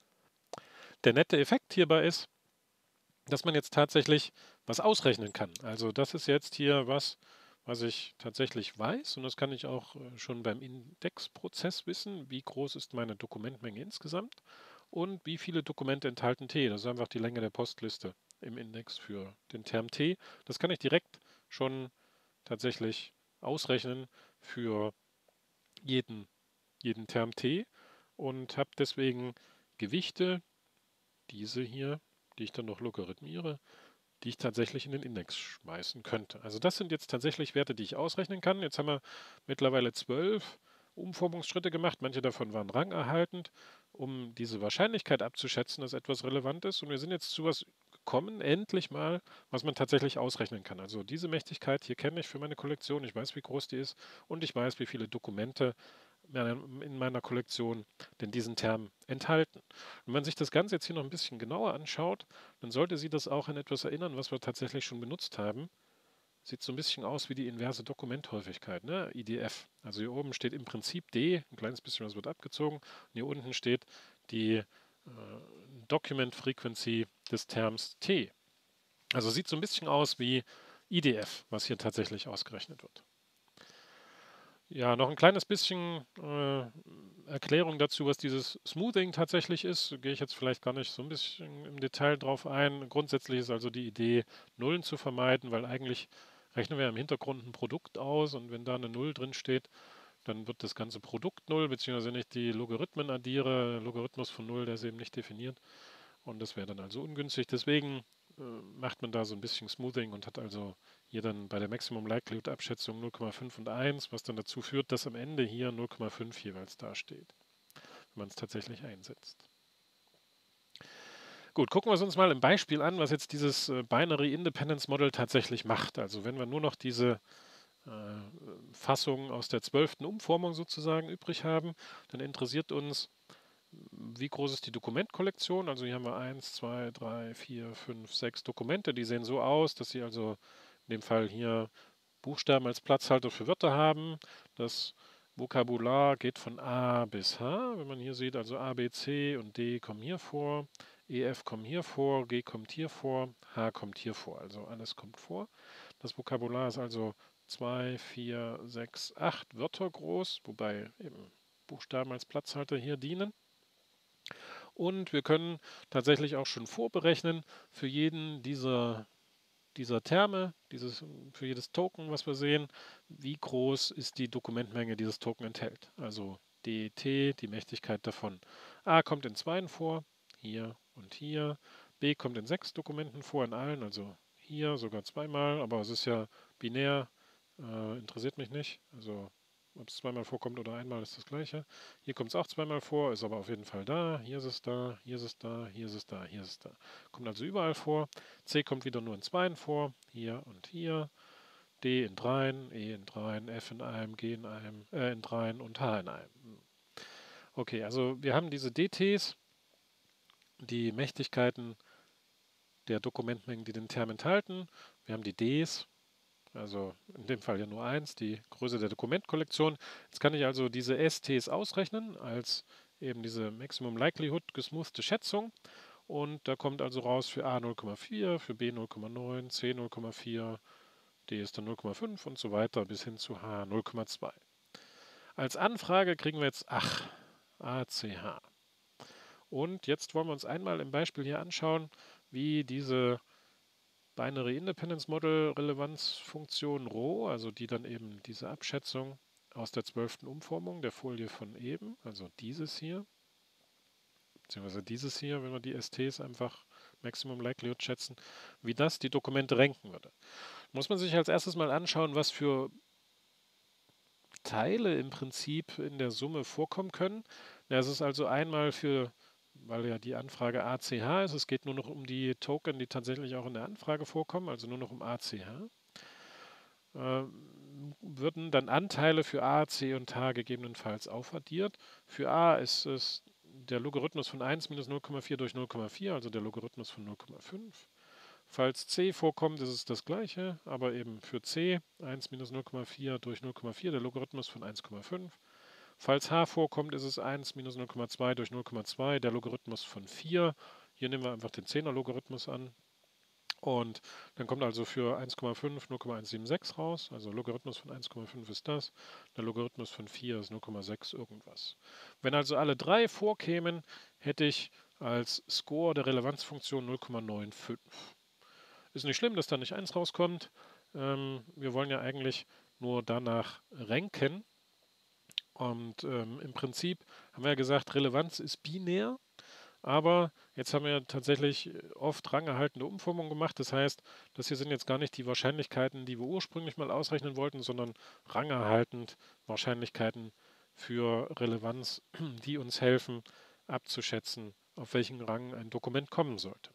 [SPEAKER 1] Der nette Effekt hierbei ist, dass man jetzt tatsächlich was ausrechnen kann. Also das ist jetzt hier was ich tatsächlich weiß, und das kann ich auch schon beim Indexprozess wissen, wie groß ist meine Dokumentmenge insgesamt und wie viele Dokumente enthalten T. Das ist einfach die Länge der Postliste im Index für den Term T. Das kann ich direkt schon tatsächlich ausrechnen für jeden Term T und habe deswegen Gewichte, diese hier, die ich dann noch logarithmiere, die ich tatsächlich in den Index schmeißen könnte. Also das sind jetzt tatsächlich Werte, die ich ausrechnen kann. Jetzt haben wir mittlerweile 12 Umformungsschritte gemacht. Manche davon waren rangerhaltend, um diese Wahrscheinlichkeit abzuschätzen, dass etwas relevant ist. Und wir sind jetzt zu was gekommen, endlich mal, was man tatsächlich ausrechnen kann. Also diese Mächtigkeit hier kenne ich für meine Kollektion. Ich weiß, wie groß die ist und ich weiß, wie viele Dokumente in meiner Kollektion denn diesen Term enthalten. Wenn man sich das Ganze jetzt hier noch ein bisschen genauer anschaut, dann sollte Sie das auch an etwas erinnern, was wir tatsächlich schon benutzt haben. Sieht so ein bisschen aus wie die inverse Dokumenthäufigkeit, ne? IDF. Also hier oben steht im Prinzip D, ein kleines bisschen was wird abgezogen. Und hier unten steht die Document Frequency des Terms T. Also sieht so ein bisschen aus wie IDF, was hier tatsächlich ausgerechnet wird. Ja, noch ein kleines bisschen Erklärung dazu, was dieses Smoothing tatsächlich ist. Gehe ich jetzt vielleicht gar nicht so ein bisschen im Detail drauf ein. Grundsätzlich ist also die Idee, Nullen zu vermeiden, weil eigentlich rechnen wir im Hintergrund ein Produkt aus und wenn da eine Null drin steht, dann wird das ganze Produkt Null, beziehungsweise wenn ich die Logarithmen addiere, Logarithmus von Null, der ist eben nicht definiert und das wäre dann also ungünstig. Deswegen macht man da so ein bisschen Smoothing und hat also hier dann bei der Maximum Likelihood Abschätzung 0,5 und 1, was dann dazu führt, dass am Ende hier 0,5 jeweils dasteht, wenn man es tatsächlich einsetzt. Gut, gucken wir es uns mal im Beispiel an, was jetzt dieses Binary Independence Model tatsächlich macht. Also wenn wir nur noch diese Fassung aus der 12. Umformung sozusagen übrig haben, dann interessiert uns, wie groß ist die Dokumentkollektion. Also hier haben wir 1, 2, 3, 4, 5, 6 Dokumente. Die sehen so aus, dass sie also in dem Fall hier Buchstaben als Platzhalter für Wörter haben. Das Vokabular geht von A bis H. Wenn man hier sieht, also A, B, C und D kommen hier vor. E, F kommen hier vor, G kommt hier vor, H kommt hier vor. Also alles kommt vor. Das Vokabular ist also 2, 4, 6, 8 Wörter groß, wobei eben Buchstaben als Platzhalter hier dienen. Und wir können tatsächlich auch schon vorberechnen für jeden dieser Terme, für jedes Token, was wir sehen, wie groß ist die Dokumentmenge, die dieses Token enthält. Also DT, die Mächtigkeit davon. A kommt in 2 vor, hier und hier. B kommt in 6 Dokumenten vor, in allen, also hier sogar zweimal, aber es ist ja binär, interessiert mich nicht. Also ob es zweimal vorkommt oder einmal ist das gleiche. Hier kommt es auch zweimal vor, ist aber auf jeden Fall da. Hier ist es da, hier ist es da, hier ist es da, hier ist es da. Kommt also überall vor. C kommt wieder nur in 2 vor, hier und hier. D in 3, E in 3, F in einem, G in einem, in 3 und H in einem. Okay, also wir haben diese DTs, die Mächtigkeiten der Dokumentmengen, die den Term enthalten. Wir haben die Ds, also in dem Fall ja nur 1, die Größe der Dokumentkollektion. Jetzt kann ich also diese STs ausrechnen als eben diese Maximum Likelihood gesmoothte Schätzung. Und da kommt also raus für A 0,4, für B 0,9, C 0,4, D ist dann 0,5 und so weiter bis hin zu H 0,2. Als Anfrage kriegen wir jetzt ACH. Und jetzt wollen wir uns einmal im Beispiel hier anschauen, wie diese Binary Independence Model Relevanzfunktion Rho, also die dann eben diese Abschätzung aus der 12. Umformung der Folie von eben, also dieses hier, beziehungsweise dieses hier, wenn wir die STs einfach Maximum Likelihood schätzen, wie das die Dokumente ranken würde. Muss man sich als erstes mal anschauen, was für Teile im Prinzip in der Summe vorkommen können. Ja, es ist also einmal für, weil ja die Anfrage ACH ist, es geht nur noch um die Token, die tatsächlich auch in der Anfrage vorkommen, also nur noch um ACH. Würden dann Anteile für A, C und H gegebenenfalls aufaddiert. Für A ist es der Logarithmus von 1 minus 0,4 durch 0,4, also der Logarithmus von 0,5. Falls C vorkommt, ist es das gleiche, aber eben für C 1 minus 0,4 durch 0,4, der Logarithmus von 1,5. Falls H vorkommt, ist es 1 minus 0,2 durch 0,2, der Logarithmus von 4. Hier nehmen wir einfach den 10er Logarithmus an. Und dann kommt also für 1,5 0,176 raus, also Logarithmus von 1,5 ist das, der Logarithmus von 4 ist 0,6 irgendwas. Wenn also alle drei vorkämen, hätte ich als Score der Relevanzfunktion 0,95. Ist nicht schlimm, dass da nicht 1 rauskommt. Wir wollen ja eigentlich nur danach ranken. Und im Prinzip haben wir ja gesagt, Relevanz ist binär. Aber jetzt haben wir tatsächlich oft rangerhaltende Umformungen gemacht. Das heißt, das hier sind jetzt gar nicht die Wahrscheinlichkeiten, die wir ursprünglich mal ausrechnen wollten, sondern rangerhaltend Wahrscheinlichkeiten für Relevanz, die uns helfen abzuschätzen, auf welchen Rang ein Dokument kommen sollte.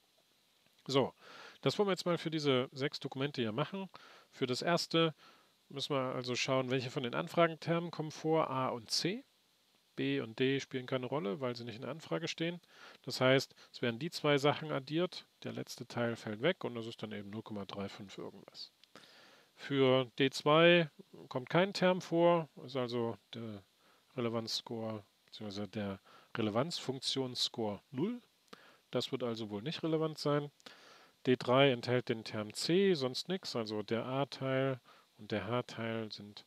[SPEAKER 1] So, das wollen wir jetzt mal für diese 6 Dokumente hier machen. Für das erste müssen wir also schauen, welche von den Anfragentermen kommen vor, A und C. B und D spielen keine Rolle, weil sie nicht in der Anfrage stehen. Das heißt, es werden die 2 Sachen addiert, der letzte Teil fällt weg und das ist dann eben 0,35 irgendwas. Für D2 kommt kein Term vor, ist also der Relevanzscore bzw. der Relevanzfunktionsscore 0. Das wird also wohl nicht relevant sein. D3 enthält den Term C, sonst nichts, also der A-Teil und der H-Teil sind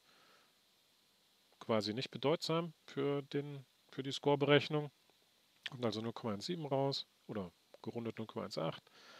[SPEAKER 1] quasi nicht bedeutsam für die Scoreberechnung. Kommt also 0,17 raus oder gerundet 0,18.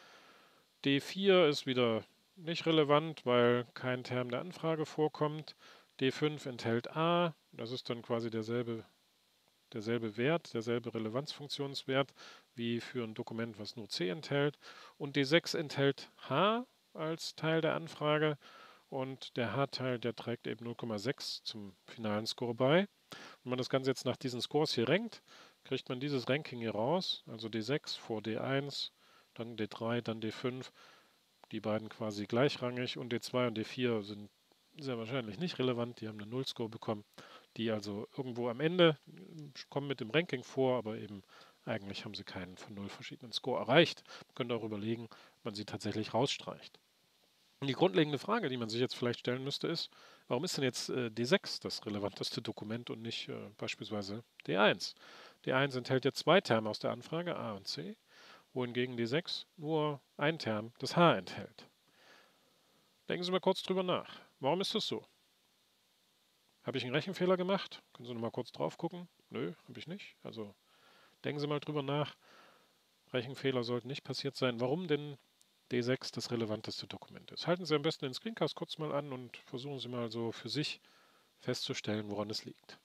[SPEAKER 1] D4 ist wieder nicht relevant, weil kein Term der Anfrage vorkommt. D5 enthält A, das ist dann quasi derselbe Wert, derselbe Relevanzfunktionswert wie für ein Dokument, was nur C enthält. Und D6 enthält H als Teil der Anfrage und der H-Teil, der trägt eben 0,6 zum finalen Score bei. Wenn man das Ganze jetzt nach diesen Scores hier rankt, kriegt man dieses Ranking hier raus, also D6 vor D1, dann D3, dann D5, die beiden quasi gleichrangig und D2 und D4 sind sehr wahrscheinlich nicht relevant, die haben einen Nullscore bekommen, die also irgendwo am Ende kommen mit dem Ranking vor, aber eben eigentlich haben sie keinen von 0 verschiedenen Score erreicht. Man könnte auch überlegen, ob man sie tatsächlich rausstreicht. Und die grundlegende Frage, die man sich jetzt vielleicht stellen müsste, ist, warum ist denn jetzt D6 das relevanteste Dokument und nicht beispielsweise D1? D1 enthält ja 2 Terme aus der Anfrage, A und C, wohingegen D6 nur ein Term, das H, enthält. Denken Sie mal kurz drüber nach. Warum ist das so? Habe ich einen Rechenfehler gemacht? Können Sie noch mal kurz drauf gucken? Nö, habe ich nicht. Also denken Sie mal drüber nach. Rechenfehler sollten nicht passiert sein. Warum denn D6 das relevanteste Dokument ist? Halten Sie am besten den Screencast kurz mal an und versuchen Sie mal so für sich festzustellen, woran es liegt.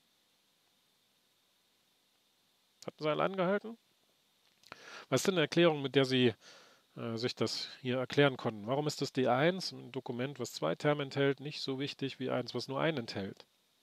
[SPEAKER 1] Hatten Sie alle angehalten? Was ist denn eine Erklärung, mit der Sie sich das hier erklären konnten? Warum ist das D1, ein Dokument, was 2 Terme enthält, nicht so wichtig wie eins, was nur einen enthält?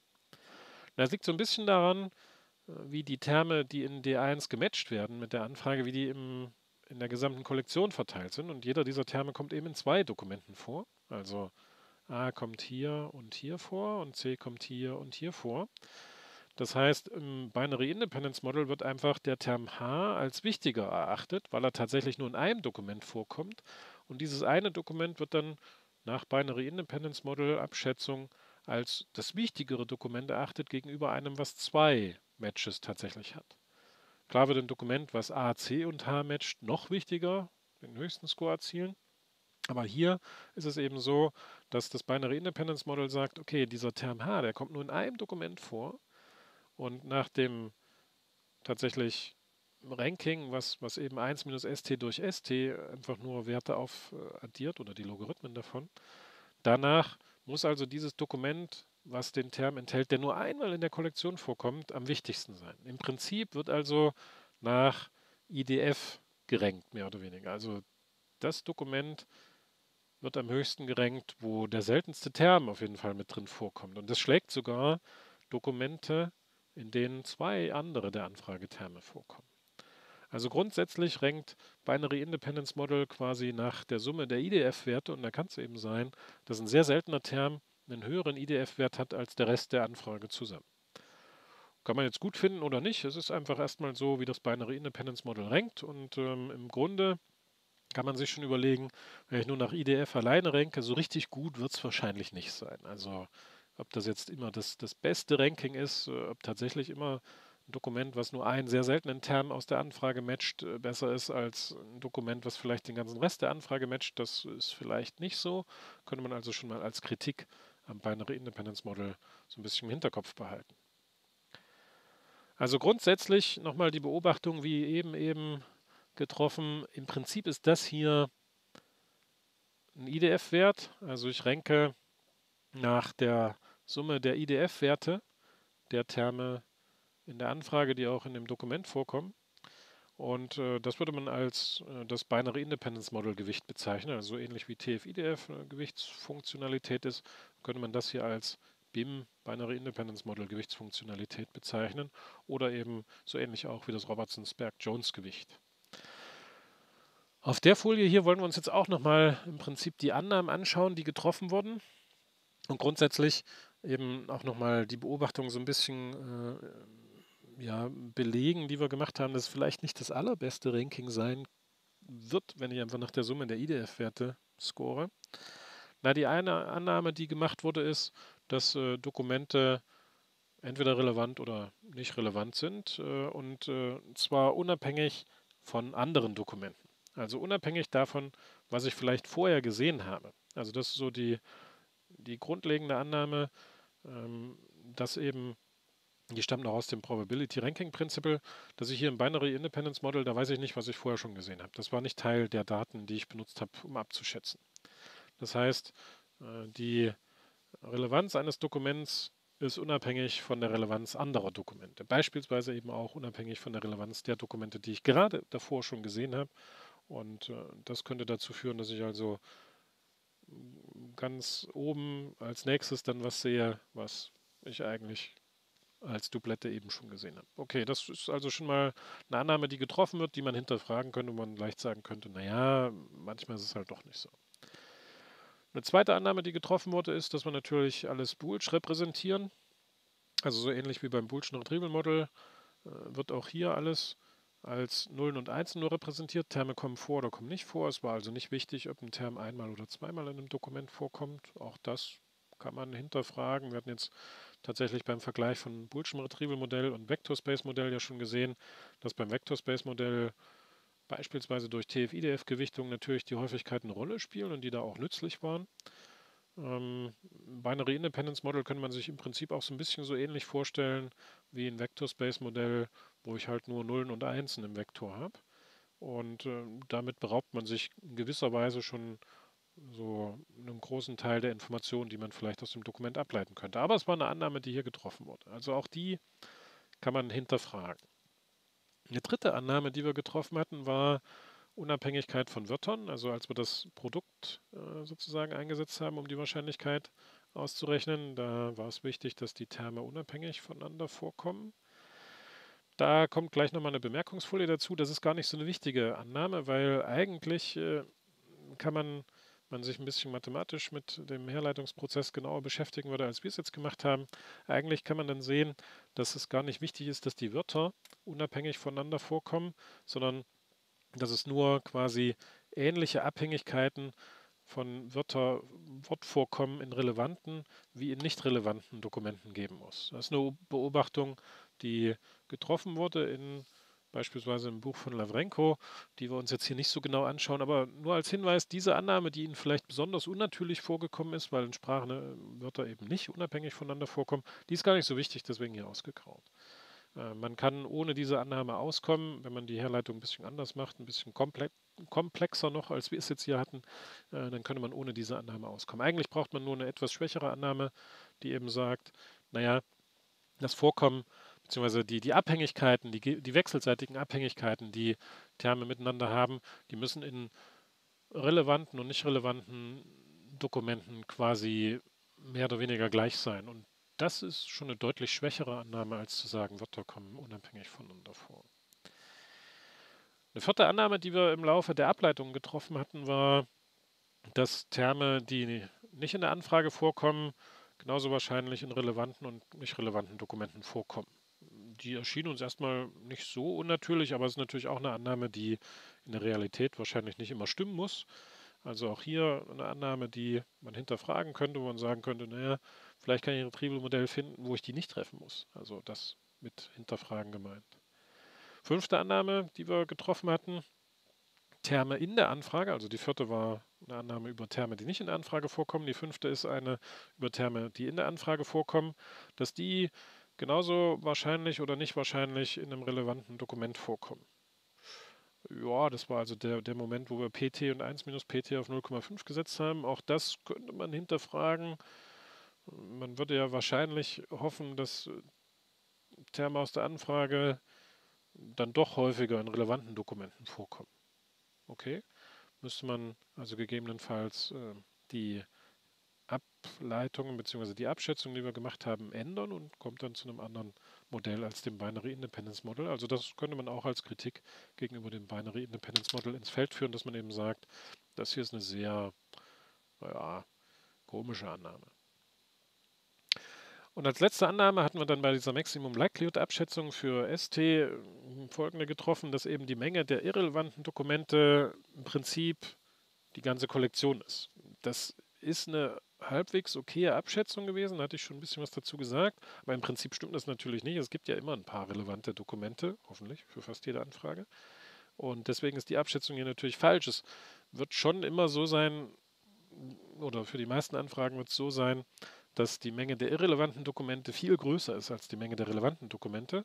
[SPEAKER 1] Das liegt so ein bisschen daran, wie die Terme, die in D1 gematcht werden mit der Anfrage, wie die in der gesamten Kollektion verteilt sind. Und jeder dieser Terme kommt eben in 2 Dokumenten vor. Also A kommt hier und hier vor und C kommt hier und hier vor. Das heißt, im Binary Independence Model wird einfach der Term H als wichtiger erachtet, weil er tatsächlich nur in einem Dokument vorkommt. Und dieses eine Dokument wird dann nach Binary Independence Model Abschätzung als das wichtigere Dokument erachtet gegenüber einem, was 2 Matches tatsächlich hat. Klar wird ein Dokument, was A, C und H matcht, noch wichtiger, den höchsten Score erzielen. Aber hier ist es eben so, dass das Binary Independence Model sagt, okay, dieser Term H, der kommt nur in einem Dokument vor und nach dem tatsächlich Ranking, was eben 1 minus st durch st einfach nur Werte auf addiert oder die Logarithmen davon. Danach muss also dieses Dokument, was den Term enthält, der nur einmal in der Kollektion vorkommt, am wichtigsten sein. Im Prinzip wird also nach IDF gerankt, mehr oder weniger. Also das Dokument wird am höchsten gerankt, wo der seltenste Term auf jeden Fall mit drin vorkommt. Und das schlägt sogar Dokumente, in denen 2 andere der Anfrageterme vorkommen. Also grundsätzlich rankt Binary Independence Model quasi nach der Summe der IDF-Werte und da kann es eben sein, dass ein sehr seltener Term einen höheren IDF-Wert hat als der Rest der Anfrage zusammen. Kann man jetzt gut finden oder nicht, es ist einfach erstmal so, wie das Binary Independence Model rankt und im Grunde kann man sich schon überlegen, wenn ich nur nach IDF alleine ranke, so richtig gut wird es wahrscheinlich nicht sein. Also ob das jetzt immer das beste Ranking ist, ob tatsächlich immer ein Dokument, was nur einen sehr seltenen Term aus der Anfrage matcht, besser ist als ein Dokument, was vielleicht den ganzen Rest der Anfrage matcht, das ist vielleicht nicht so. Könnte man also schon mal als Kritik am Binary Independence Model so ein bisschen im Hinterkopf behalten. Also grundsätzlich nochmal die Beobachtung, wie eben getroffen. Im Prinzip ist das hier ein IDF-Wert. Also ich ranke nach der Summe der IDF-Werte der Terme in der Anfrage, die auch in dem Dokument vorkommen. Und das würde man als das Binary Independence Model Gewicht bezeichnen, also so ähnlich wie TF-IDF eine Gewichtsfunktionalität ist, könnte man das hier als BIM Binary Independence Model Gewichtsfunktionalität bezeichnen oder eben so ähnlich auch wie das Robertson-Sperk-Jones Gewicht. Auf der Folie hier wollen wir uns jetzt auch nochmal im Prinzip die Annahmen anschauen, die getroffen wurden und grundsätzlich eben auch nochmal die Beobachtung so ein bisschen ja, belegen, die wir gemacht haben, dass es vielleicht nicht das allerbeste Ranking sein wird, wenn ich einfach nach der Summe der IDF-Werte score. Na, die eine Annahme, die gemacht wurde, ist, dass Dokumente entweder relevant oder nicht relevant sind und zwar unabhängig von anderen Dokumenten. Also unabhängig davon, was ich vielleicht vorher gesehen habe. Also das ist so die grundlegende Annahme, dass eben, die stammt noch aus dem Probability Ranking Principle, dass ich hier im Binary Independence Model, da weiß ich nicht, was ich vorher schon gesehen habe. Das war nicht Teil der Daten, die ich benutzt habe, um abzuschätzen. Das heißt, die Relevanz eines Dokuments ist unabhängig von der Relevanz anderer Dokumente. Beispielsweise eben auch unabhängig von der Relevanz der Dokumente, die ich gerade davor schon gesehen habe. Und das könnte dazu führen, dass ich also ganz oben als nächstes dann was sehe, was ich eigentlich als Dublette eben schon gesehen habe. Okay, das ist also schon mal eine Annahme, die getroffen wird, die man hinterfragen könnte, wo man leicht sagen könnte, naja, manchmal ist es halt doch nicht so. Eine zweite Annahme, die getroffen wurde, ist, dass wir natürlich alles Boolsch repräsentieren. Also so ähnlich wie beim Boolschen Retrieval Model wird auch hier alles als Nullen und Einsen nur repräsentiert. Terme kommen vor oder kommen nicht vor. Es war also nicht wichtig, ob ein Term einmal oder zweimal in einem Dokument vorkommt. Auch das kann man hinterfragen. Wir hatten jetzt tatsächlich beim Vergleich von Boolschen Retrieval Modell und Vector Space Modell ja schon gesehen, dass beim Vector Space Modell beispielsweise durch TF-IDF-Gewichtung natürlich die Häufigkeit eine Rolle spielen und die da auch nützlich waren. Binary Independence Model kann man sich im Prinzip auch so ein bisschen so ähnlich vorstellen wie ein Vector Space Modell, wo ich halt nur Nullen und Einsen im Vektor habe. Und damit beraubt man sich in gewisser Weise schon so einen großen Teil der Informationen, die man vielleicht aus dem Dokument ableiten könnte. Aber es war eine Annahme, die hier getroffen wurde. Also auch die kann man hinterfragen. Eine dritte Annahme, die wir getroffen hatten, war Unabhängigkeit von Wörtern. Also als wir das Produkt sozusagen eingesetzt haben, um die Wahrscheinlichkeit auszurechnen, da war es wichtig, dass die Terme unabhängig voneinander vorkommen. Da kommt gleich nochmal eine Bemerkungsfolie dazu. Das ist gar nicht so eine wichtige Annahme, weil eigentlich kann man sich ein bisschen mathematisch mit dem Herleitungsprozess genauer beschäftigen würde, als wir es jetzt gemacht haben. Eigentlich kann man dann sehen, dass es gar nicht wichtig ist, dass die Wörter unabhängig voneinander vorkommen, sondern dass es nur quasi ähnliche Abhängigkeiten von Wortvorkommen in relevanten wie in nicht relevanten Dokumenten geben muss. Das ist eine Beobachtung, die getroffen wurde in beispielsweise im Buch von Lavrenko, die wir uns jetzt hier nicht so genau anschauen, aber nur als Hinweis, diese Annahme, die Ihnen vielleicht besonders unnatürlich vorgekommen ist, weil in Sprachen Wörter eben nicht unabhängig voneinander vorkommen, die ist gar nicht so wichtig, deswegen hier ausgegraut. Man kann ohne diese Annahme auskommen, wenn man die Herleitung ein bisschen anders macht, ein bisschen komplexer noch, als wir es jetzt hier hatten, dann könnte man ohne diese Annahme auskommen. Eigentlich braucht man nur eine etwas schwächere Annahme, die eben sagt, naja, das Vorkommen beziehungsweise die Abhängigkeiten, die wechselseitigen Abhängigkeiten, die Terme miteinander haben, die müssen in relevanten und nicht relevanten Dokumenten quasi mehr oder weniger gleich sein. Und das ist schon eine deutlich schwächere Annahme, als zu sagen, Wörter kommen unabhängig voneinander vor. Eine vierte Annahme, die wir im Laufe der Ableitung getroffen hatten, war, dass Terme, die nicht in der Anfrage vorkommen, genauso wahrscheinlich in relevanten und nicht relevanten Dokumenten vorkommen. Die erschien uns erstmal nicht so unnatürlich, aber es ist natürlich auch eine Annahme, die in der Realität wahrscheinlich nicht immer stimmen muss. Also auch hier eine Annahme, die man hinterfragen könnte, wo man sagen könnte, naja, vielleicht kann ich ein Retrieval-Modell finden, wo ich die nicht treffen muss. Also das mit hinterfragen gemeint. Fünfte Annahme, die wir getroffen hatten, Terme in der Anfrage, also die vierte war eine Annahme über Terme, die nicht in der Anfrage vorkommen. Die fünfte ist eine über Terme, die in der Anfrage vorkommen, dass die genauso wahrscheinlich oder nicht wahrscheinlich in einem relevanten Dokument vorkommen. Ja, das war also der Moment, wo wir PT und 1 minus PT auf 0,5 gesetzt haben. Auch das könnte man hinterfragen. Man würde ja wahrscheinlich hoffen, dass Terme aus der Anfrage dann doch häufiger in relevanten Dokumenten vorkommen. Okay? Müsste man also gegebenenfalls die Ableitungen bzw. die Abschätzung, die wir gemacht haben, ändern und kommt dann zu einem anderen Modell als dem Binary Independence Model. Also das könnte man auch als Kritik gegenüber dem Binary Independence Model ins Feld führen, dass man eben sagt, das hier ist eine sehr, naja, komische Annahme. Und als letzte Annahme hatten wir dann bei dieser Maximum Likelihood Abschätzung für ST folgende getroffen, dass eben die Menge der irrelevanten Dokumente im Prinzip die ganze Kollektion ist. Das ist eine halbwegs okaye Abschätzung gewesen, da hatte ich schon ein bisschen was dazu gesagt, aber im Prinzip stimmt das natürlich nicht. Es gibt ja immer ein paar relevante Dokumente, hoffentlich, für fast jede Anfrage. Und deswegen ist die Abschätzung hier natürlich falsch. Es wird schon immer so sein, oder für die meisten Anfragen wird es so sein, dass die Menge der irrelevanten Dokumente viel größer ist als die Menge der relevanten Dokumente.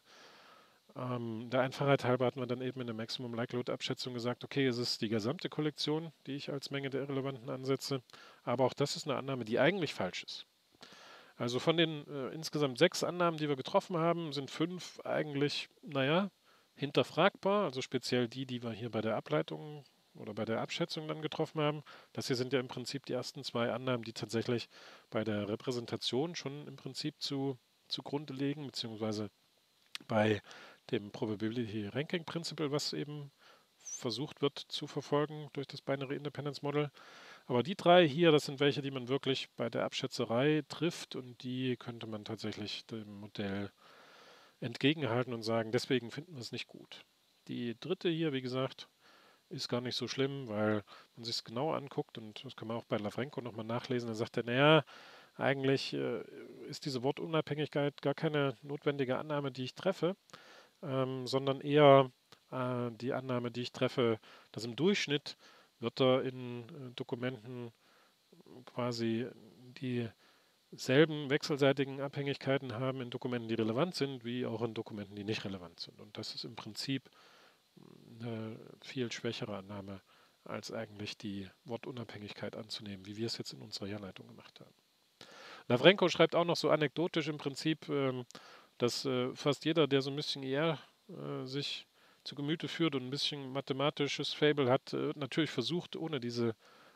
[SPEAKER 1] Der Einfachheit halber hat man dann eben in der Maximum Likelihood Abschätzung gesagt, okay, es ist die gesamte Kollektion, die ich als Menge der irrelevanten ansetze, aber auch das ist eine Annahme, die eigentlich falsch ist. Also von den insgesamt 6 Annahmen, die wir getroffen haben, sind 5 eigentlich, naja, hinterfragbar, also speziell die, die wir hier bei der Ableitung oder bei der Abschätzung dann getroffen haben. Das hier sind ja im Prinzip die ersten 2 Annahmen, die tatsächlich bei der Repräsentation schon im Prinzip zugrunde liegen, beziehungsweise bei dem Probability Ranking Principle, was eben versucht wird zu verfolgen durch das Binary Independence Model. Aber die 3 hier, das sind welche, die man wirklich bei der Abschätzerei trifft und die könnte man tatsächlich dem Modell entgegenhalten und sagen, deswegen finden wir es nicht gut. Die dritte hier, wie gesagt, ist gar nicht so schlimm, weil man sich es genau anguckt und das kann man auch bei Lavrenko nochmal nachlesen. Da sagt er, naja, eigentlich ist diese Wortunabhängigkeit gar keine notwendige Annahme, die ich treffe, sondern eher die Annahme, die ich treffe, dass im Durchschnitt Wörter in Dokumenten quasi dieselben wechselseitigen Abhängigkeiten haben in Dokumenten, die relevant sind, wie auch in Dokumenten, die nicht relevant sind. Und das ist im Prinzip eine viel schwächere Annahme, als eigentlich die Wortunabhängigkeit anzunehmen, wie wir es jetzt in unserer Herleitung gemacht haben. Lavrenko schreibt auch noch so anekdotisch im Prinzip, dass fast jeder, der so ein bisschen eher sich zu Gemüte führt und ein bisschen mathematisches Fable hat, natürlich versucht, ohne diese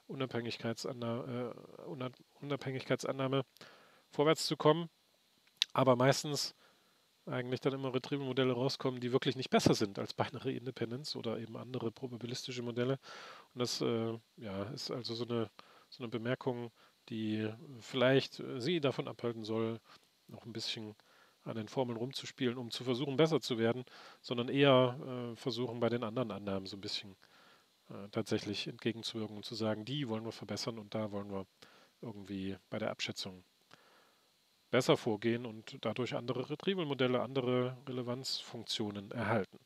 [SPEAKER 1] Unabhängigkeitsannahme vorwärts zu kommen, aber meistens eigentlich dann immer Retrieval-Modelle rauskommen, die wirklich nicht besser sind als Binary Independence oder eben andere probabilistische Modelle. Und das ja, ist also so eine Bemerkung, die vielleicht Sie davon abhalten soll, noch ein bisschen an den Formeln rumzuspielen, um zu versuchen, besser zu werden, sondern eher versuchen, bei den anderen Annahmen so ein bisschen tatsächlich entgegenzuwirken und zu sagen, die wollen wir verbessern und da wollen wir irgendwie bei der Abschätzung besser vorgehen und dadurch andere Retrieval-Modelle, andere Relevanzfunktionen erhalten.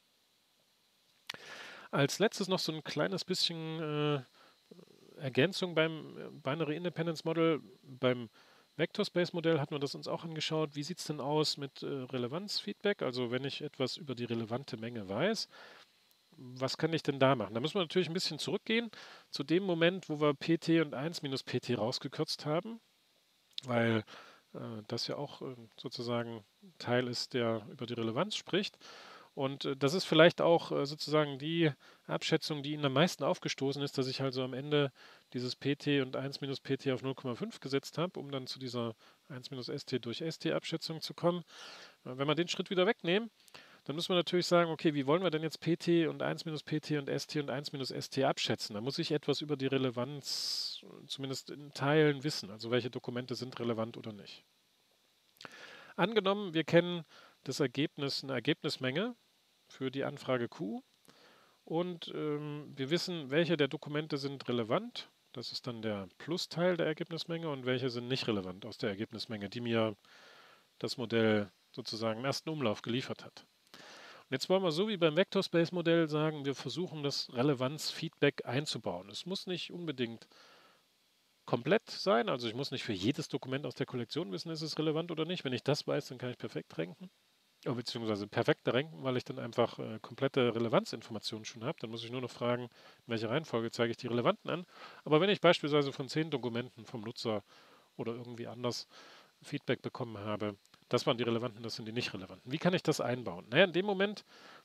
[SPEAKER 1] Als letztes noch so ein kleines bisschen Ergänzung beim Binary Independence Model. Beim Vector Space Modell hatten wir das uns auch angeschaut. Wie sieht es denn aus mit Relevanzfeedback? Also wenn ich etwas über die relevante Menge weiß, was kann ich denn da machen? Da müssen wir natürlich ein bisschen zurückgehen zu dem Moment, wo wir PT und 1 minus PT rausgekürzt haben, weil das ja auch sozusagen Teil ist, der über die Relevanz spricht. Und das ist vielleicht auch sozusagen die Abschätzung, die Ihnen am meisten aufgestoßen ist, dass ich also am Ende dieses PT und 1 minus PT auf 0,5 gesetzt habe, um dann zu dieser 1 minus ST durch ST Abschätzung zu kommen. Wenn wir den Schritt wieder wegnehmen, dann müssen wir natürlich sagen, okay, wie wollen wir denn jetzt PT und 1 minus PT und ST und 1 minus ST abschätzen? Da muss ich etwas über die Relevanz zumindest in Teilen wissen, also welche Dokumente sind relevant oder nicht. Angenommen, wir kennen das Ergebnis, eine Ergebnismenge für die Anfrage Q und wir wissen, welche der Dokumente sind relevant. Das ist dann der Plusteil der Ergebnismenge und welche sind nicht relevant aus der Ergebnismenge, die mir das Modell sozusagen im ersten Umlauf geliefert hat. Und jetzt wollen wir so wie beim Vector Space Modell sagen, wir versuchen das Relevanzfeedback einzubauen. Es muss nicht unbedingt komplett sein, also ich muss nicht für jedes Dokument aus der Kollektion wissen, ist es relevant oder nicht. Wenn ich das weiß, dann kann ich perfekt ranken. Beziehungsweise perfekter ranken, weil ich dann einfach komplette Relevanzinformationen schon habe. Dann muss ich nur noch fragen, in welcher Reihenfolge zeige ich die relevanten an. Aber wenn ich beispielsweise von 10 Dokumenten vom Nutzer oder irgendwie anders Feedback bekommen habe, das waren die relevanten, das sind die nicht relevanten. Wie kann ich das einbauen? Naja, in dem Moment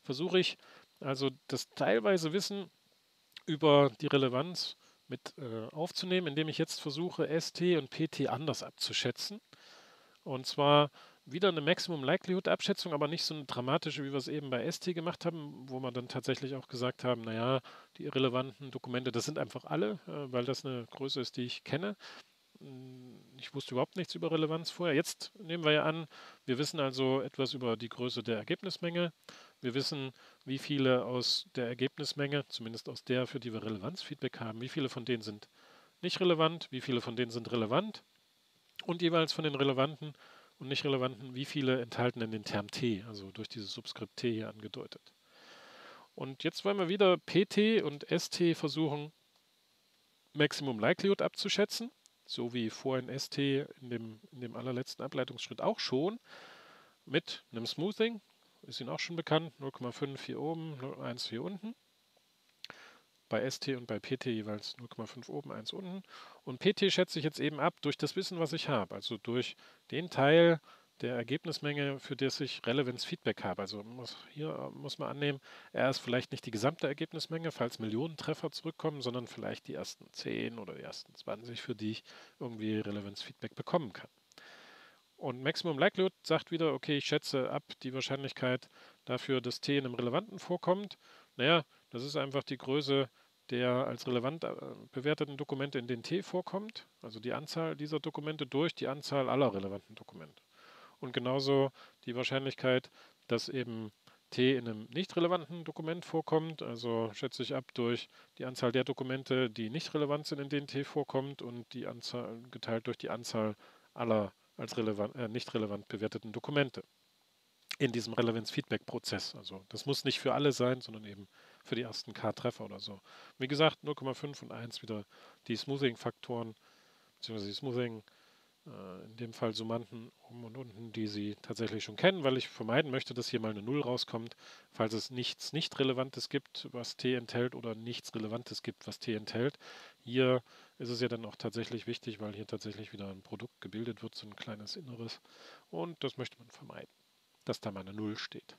[SPEAKER 1] versuche ich also das teilweise Wissen über die Relevanz mit aufzunehmen, indem ich jetzt versuche, ST und PT anders abzuschätzen. Und zwar wieder eine Maximum Likelihood Abschätzung, aber nicht so eine dramatische, wie wir es eben bei ST gemacht haben, wo wir dann tatsächlich auch gesagt haben, naja, die irrelevanten Dokumente, das sind einfach alle, weil das eine Größe ist, die ich kenne. Ich wusste überhaupt nichts über Relevanz vorher. Jetzt nehmen wir ja an, wir wissen also etwas über die Größe der Ergebnismenge. Wir wissen, wie viele aus der Ergebnismenge, zumindest aus der, für die wir Relevanzfeedback haben, wie viele von denen sind nicht relevant, wie viele von denen sind relevant und jeweils von den relevanten und nicht relevanten, wie viele enthalten denn den Term T, also durch dieses Subskript T hier angedeutet. Und jetzt wollen wir wieder PT und ST versuchen, Maximum Likelihood abzuschätzen, so wie vorhin ST in dem allerletzten Ableitungsschritt auch schon, mit einem Smoothing, ist Ihnen auch schon bekannt, 0,5 hier oben, 0,1 hier unten. Bei ST und bei PT jeweils 0,5 oben, 1 unten. Und PT schätze ich jetzt eben ab durch das Wissen, was ich habe, also durch den Teil der Ergebnismenge, für das ich Relevance Feedback habe. Also hier muss man annehmen, er ist vielleicht nicht die gesamte Ergebnismenge, falls Millionen Treffer zurückkommen, sondern vielleicht die ersten 10 oder die ersten 20, für die ich irgendwie Relevance Feedback bekommen kann. Und Maximum Likelihood sagt wieder, okay, ich schätze ab die Wahrscheinlichkeit dafür, dass T in einem Relevanten vorkommt. Naja, das ist einfach die Größe der als relevant bewerteten Dokumente, in denen T vorkommt, also die Anzahl dieser Dokumente durch die Anzahl aller relevanten Dokumente. Und genauso die Wahrscheinlichkeit, dass eben T in einem nicht relevanten Dokument vorkommt, also schätze ich ab durch die Anzahl der Dokumente, die nicht relevant sind, in denen T vorkommt und die Anzahl geteilt durch die Anzahl aller als nicht relevant bewerteten Dokumente in diesem Relevanz-Feedback-Prozess. Also das muss nicht für alle sein, sondern eben für die ersten K-Treffer oder so. Wie gesagt, 0,5 und 1 wieder die Smoothing-Faktoren, beziehungsweise die Smoothing, in dem Fall Summanden oben und unten, die Sie tatsächlich schon kennen, weil ich vermeiden möchte, dass hier mal eine Null rauskommt, falls es nichts Nicht-Relevantes gibt, was T enthält, oder nichts Relevantes gibt, was T enthält. Hier ist es ja dann auch tatsächlich wichtig, weil hier tatsächlich wieder ein Produkt gebildet wird, so ein kleines Inneres. Und das möchte man vermeiden, dass da mal eine Null steht.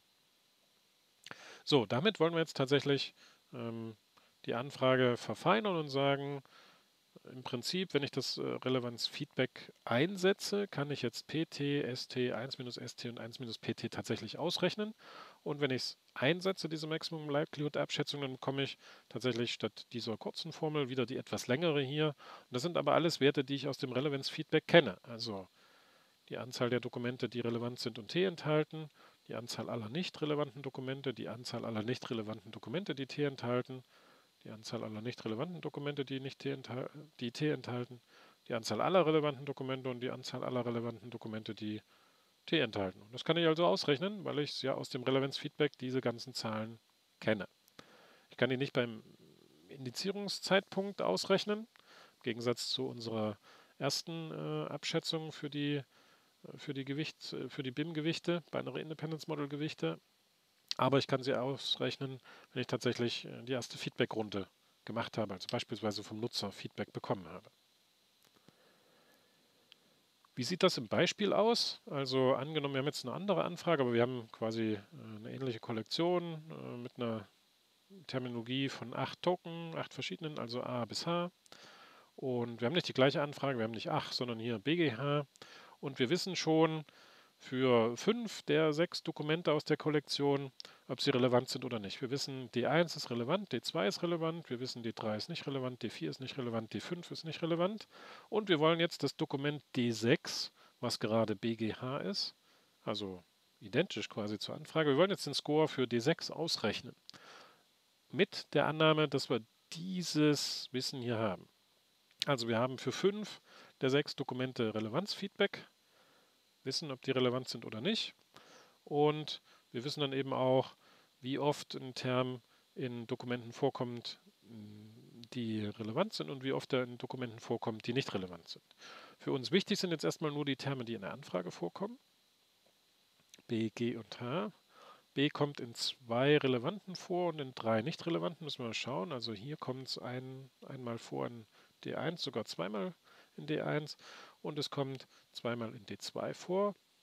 [SPEAKER 1] So, damit wollen wir jetzt tatsächlich die Anfrage verfeinern und sagen, im Prinzip, wenn ich das Relevanz-Feedback einsetze, kann ich jetzt PT, ST, 1 minus ST und 1 minus PT tatsächlich ausrechnen. Und wenn ich es einsetze, diese Maximum Likelihood-Abschätzung, dann bekomme ich tatsächlich statt dieser kurzen Formel wieder die etwas längere hier. Und das sind aber alles Werte, die ich aus dem Relevanz-Feedback kenne. Also die Anzahl der Dokumente, die relevant sind und T enthalten, die Anzahl aller nicht relevanten Dokumente, die Anzahl aller nicht relevanten Dokumente, die T enthalten, die Anzahl aller nicht relevanten Dokumente, die T enthalten, die Anzahl aller relevanten Dokumente und die Anzahl aller relevanten Dokumente, die T enthalten. Und das kann ich also ausrechnen, weil ich ja aus dem Relevanz-Feedback diese ganzen Zahlen kenne. Ich kann die nicht beim Indizierungszeitpunkt ausrechnen, im Gegensatz zu unserer ersten Abschätzung für die BIM-Gewichte, Binary Independence Model Gewichte. Aber ich kann sie ausrechnen, wenn ich tatsächlich die erste Feedback-Runde gemacht habe, also beispielsweise vom Nutzer Feedback bekommen habe. Wie sieht das im Beispiel aus? Also angenommen, wir haben jetzt eine andere Anfrage, aber wir haben quasi eine ähnliche Kollektion mit einer Terminologie von 8 Token, 8 verschiedenen, also A bis H. Und wir haben nicht die gleiche Anfrage, wir haben nicht Ach, sondern hier BGH. Und wir wissen schon, für 5 der 6 Dokumente aus der Kollektion, ob sie relevant sind oder nicht. Wir wissen, D1 ist relevant, D2 ist relevant, wir wissen, D3 ist nicht relevant, D4 ist nicht relevant, D5 ist nicht relevant. Und wir wollen jetzt das Dokument D6, was gerade BGH ist, also identisch quasi zur Anfrage, wir wollen jetzt den Score für D6 ausrechnen. Mit der Annahme, dass wir dieses Wissen hier haben. Also wir haben für 5 der 6 Dokumente Relevanzfeedback, wissen, ob die relevant sind oder nicht. Und wir wissen dann eben auch, wie oft ein Term in Dokumenten vorkommt, die relevant sind und wie oft er in Dokumenten vorkommt, die nicht relevant sind. Für uns wichtig sind jetzt erstmal nur die Terme, die in der Anfrage vorkommen. B, G und H. B kommt in 2 relevanten vor und in 3 nicht relevanten, müssen wir mal schauen. Also hier kommt es einmal vor in D1, sogar zweimal in D1 und es kommt zweimal in D2 vor.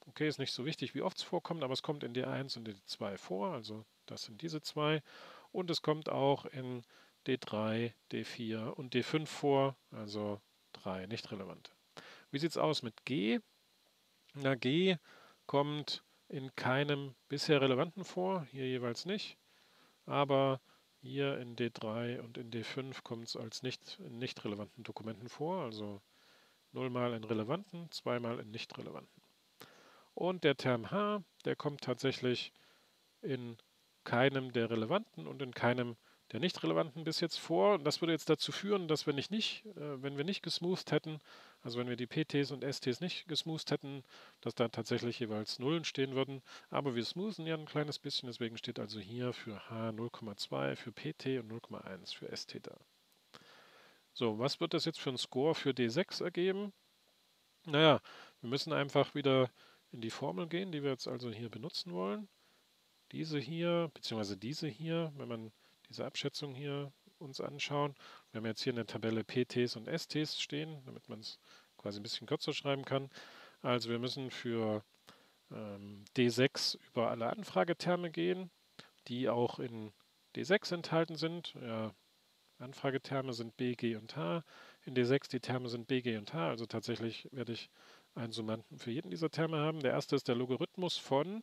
[SPEAKER 1] Okay, ist nicht so wichtig, wie oft es vorkommt, aber es kommt in D1 und D2 vor, also das sind diese zwei. Und es kommt auch in D3, D4 und D5 vor, also 3 nicht relevante. Wie sieht es aus mit G? Na, G kommt in keinem bisher relevanten vor, hier jeweils nicht, aber hier in D3 und in D5 kommt es als nicht relevanten Dokumenten vor, also 0 mal in relevanten, 2 mal in nicht relevanten. Und der Term H, der kommt tatsächlich in keinem der relevanten und in keinem der nicht relevanten bis jetzt vor. Und das würde jetzt dazu führen, dass wenn wir nicht gesmoothed hätten, also wenn wir die PTs und STs nicht gesmoothed hätten, dass da tatsächlich jeweils Nullen stehen würden. Aber wir smoothen ja ein kleines bisschen, deswegen steht also hier für H 0,2 für PT und 0,1 für ST da. So, was wird das jetzt für ein Score für D6 ergeben? Naja, wir müssen einfach wieder in die Formel gehen, die wir jetzt also hier benutzen wollen. Diese hier, beziehungsweise diese hier, wenn man diese Abschätzung hier uns anschauen. Wir haben jetzt hier in der Tabelle PTs und STs stehen, damit man es quasi ein bisschen kürzer schreiben kann. Also wir müssen für D6 über alle Anfrageterme gehen, die auch in D6 enthalten sind. Ja, Anfrageterme sind B, G und H. In D6 die Terme sind B, G und H. Also tatsächlich werde ich einen Summanden für jeden dieser Terme haben. Der erste ist der Logarithmus von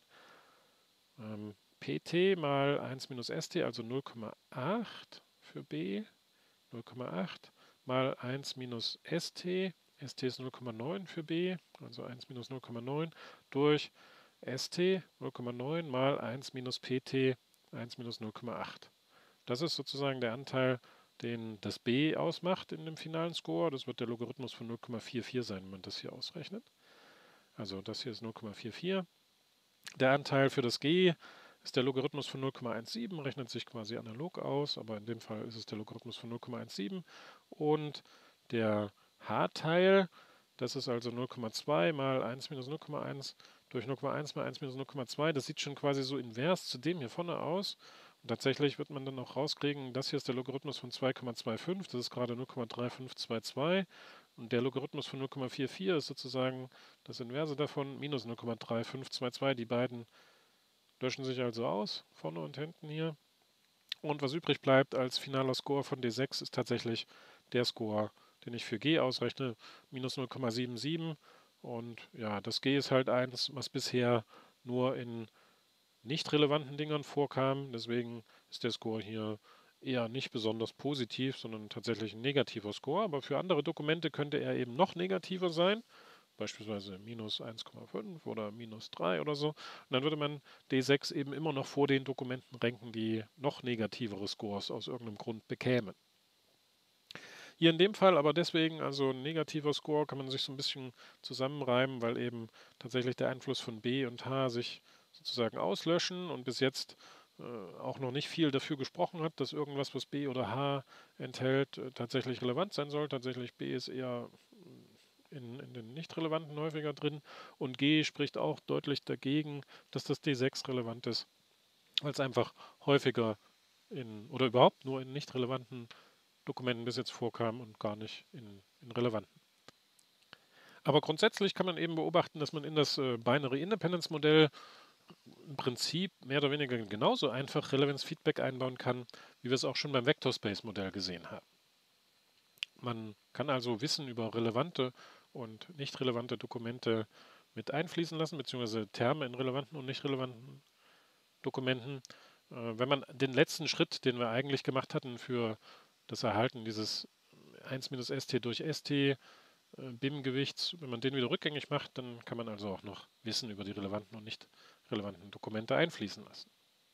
[SPEAKER 1] PT mal 1 minus ST, also 0,8 für B, 0,8 mal 1 minus ST, ST ist 0,9 für B, also 1 minus 0,9 durch ST 0,9 mal 1 minus PT 1 minus 0,8. Das ist sozusagen der Anteil, den das B ausmacht in dem finalen Score. Das wird der Logarithmus von 0,44 sein, wenn man das hier ausrechnet. Also das hier ist 0,44. Der Anteil für das G ist der Logarithmus von 0,17, rechnet sich quasi analog aus, aber in dem Fall ist es der Logarithmus von 0,17. Und der H-Teil, das ist also 0,2 mal 1 minus 0,1 durch 0,1 mal 1 minus 0,2. Das sieht schon quasi so invers zu dem hier vorne aus. Und tatsächlich wird man dann auch rauskriegen, das hier ist der Logarithmus von 2,25, das ist gerade 0,3522. Und der Logarithmus von 0,44 ist sozusagen das Inverse davon, minus 0,3522. Die beiden löschen sich also aus, vorne und hinten hier. Und was übrig bleibt als finaler Score von D6 ist tatsächlich der Score, den ich für G ausrechne, minus 0,77. Und ja, das G ist halt eins, was bisher nur in nicht relevanten Dingern vorkam. Deswegen ist der Score hier eher nicht besonders positiv, sondern tatsächlich ein negativer Score. Aber für andere Dokumente könnte er eben noch negativer sein, beispielsweise minus 1,5 oder minus 3 oder so. Und dann würde man D6 eben immer noch vor den Dokumenten ranken, die noch negativere Scores aus irgendeinem Grund bekämen. Hier in dem Fall aber deswegen, also ein negativer Score kann man sich so ein bisschen zusammenreimen, weil eben tatsächlich der Einfluss von B und H sich sozusagen auslöschen und bis jetzt auch noch nicht viel dafür gesprochen hat, dass irgendwas, was B oder H enthält, tatsächlich relevant sein soll. Tatsächlich B ist eher in den nicht-relevanten häufiger drin und G spricht auch deutlich dagegen, dass das D6 relevant ist, weil es einfach häufiger in oder überhaupt nur in nicht relevanten Dokumenten bis jetzt vorkam und gar nicht in relevanten. Aber grundsätzlich kann man eben beobachten, dass man in das Binary Independence Modell im Prinzip mehr oder weniger genauso einfach Relevance Feedback einbauen kann, wie wir es auch schon beim Vector Space Modell gesehen haben. Man kann also Wissen über relevante und nicht relevante Dokumente mit einfließen lassen, beziehungsweise Terme in relevanten und nicht relevanten Dokumenten. Wenn man den letzten Schritt, den wir eigentlich gemacht hatten für das Erhalten dieses 1 minus ST durch ST BIM-Gewichts, wenn man den wieder rückgängig macht, dann kann man also auch noch Wissen über die relevanten und nicht relevanten Dokumente einfließen lassen.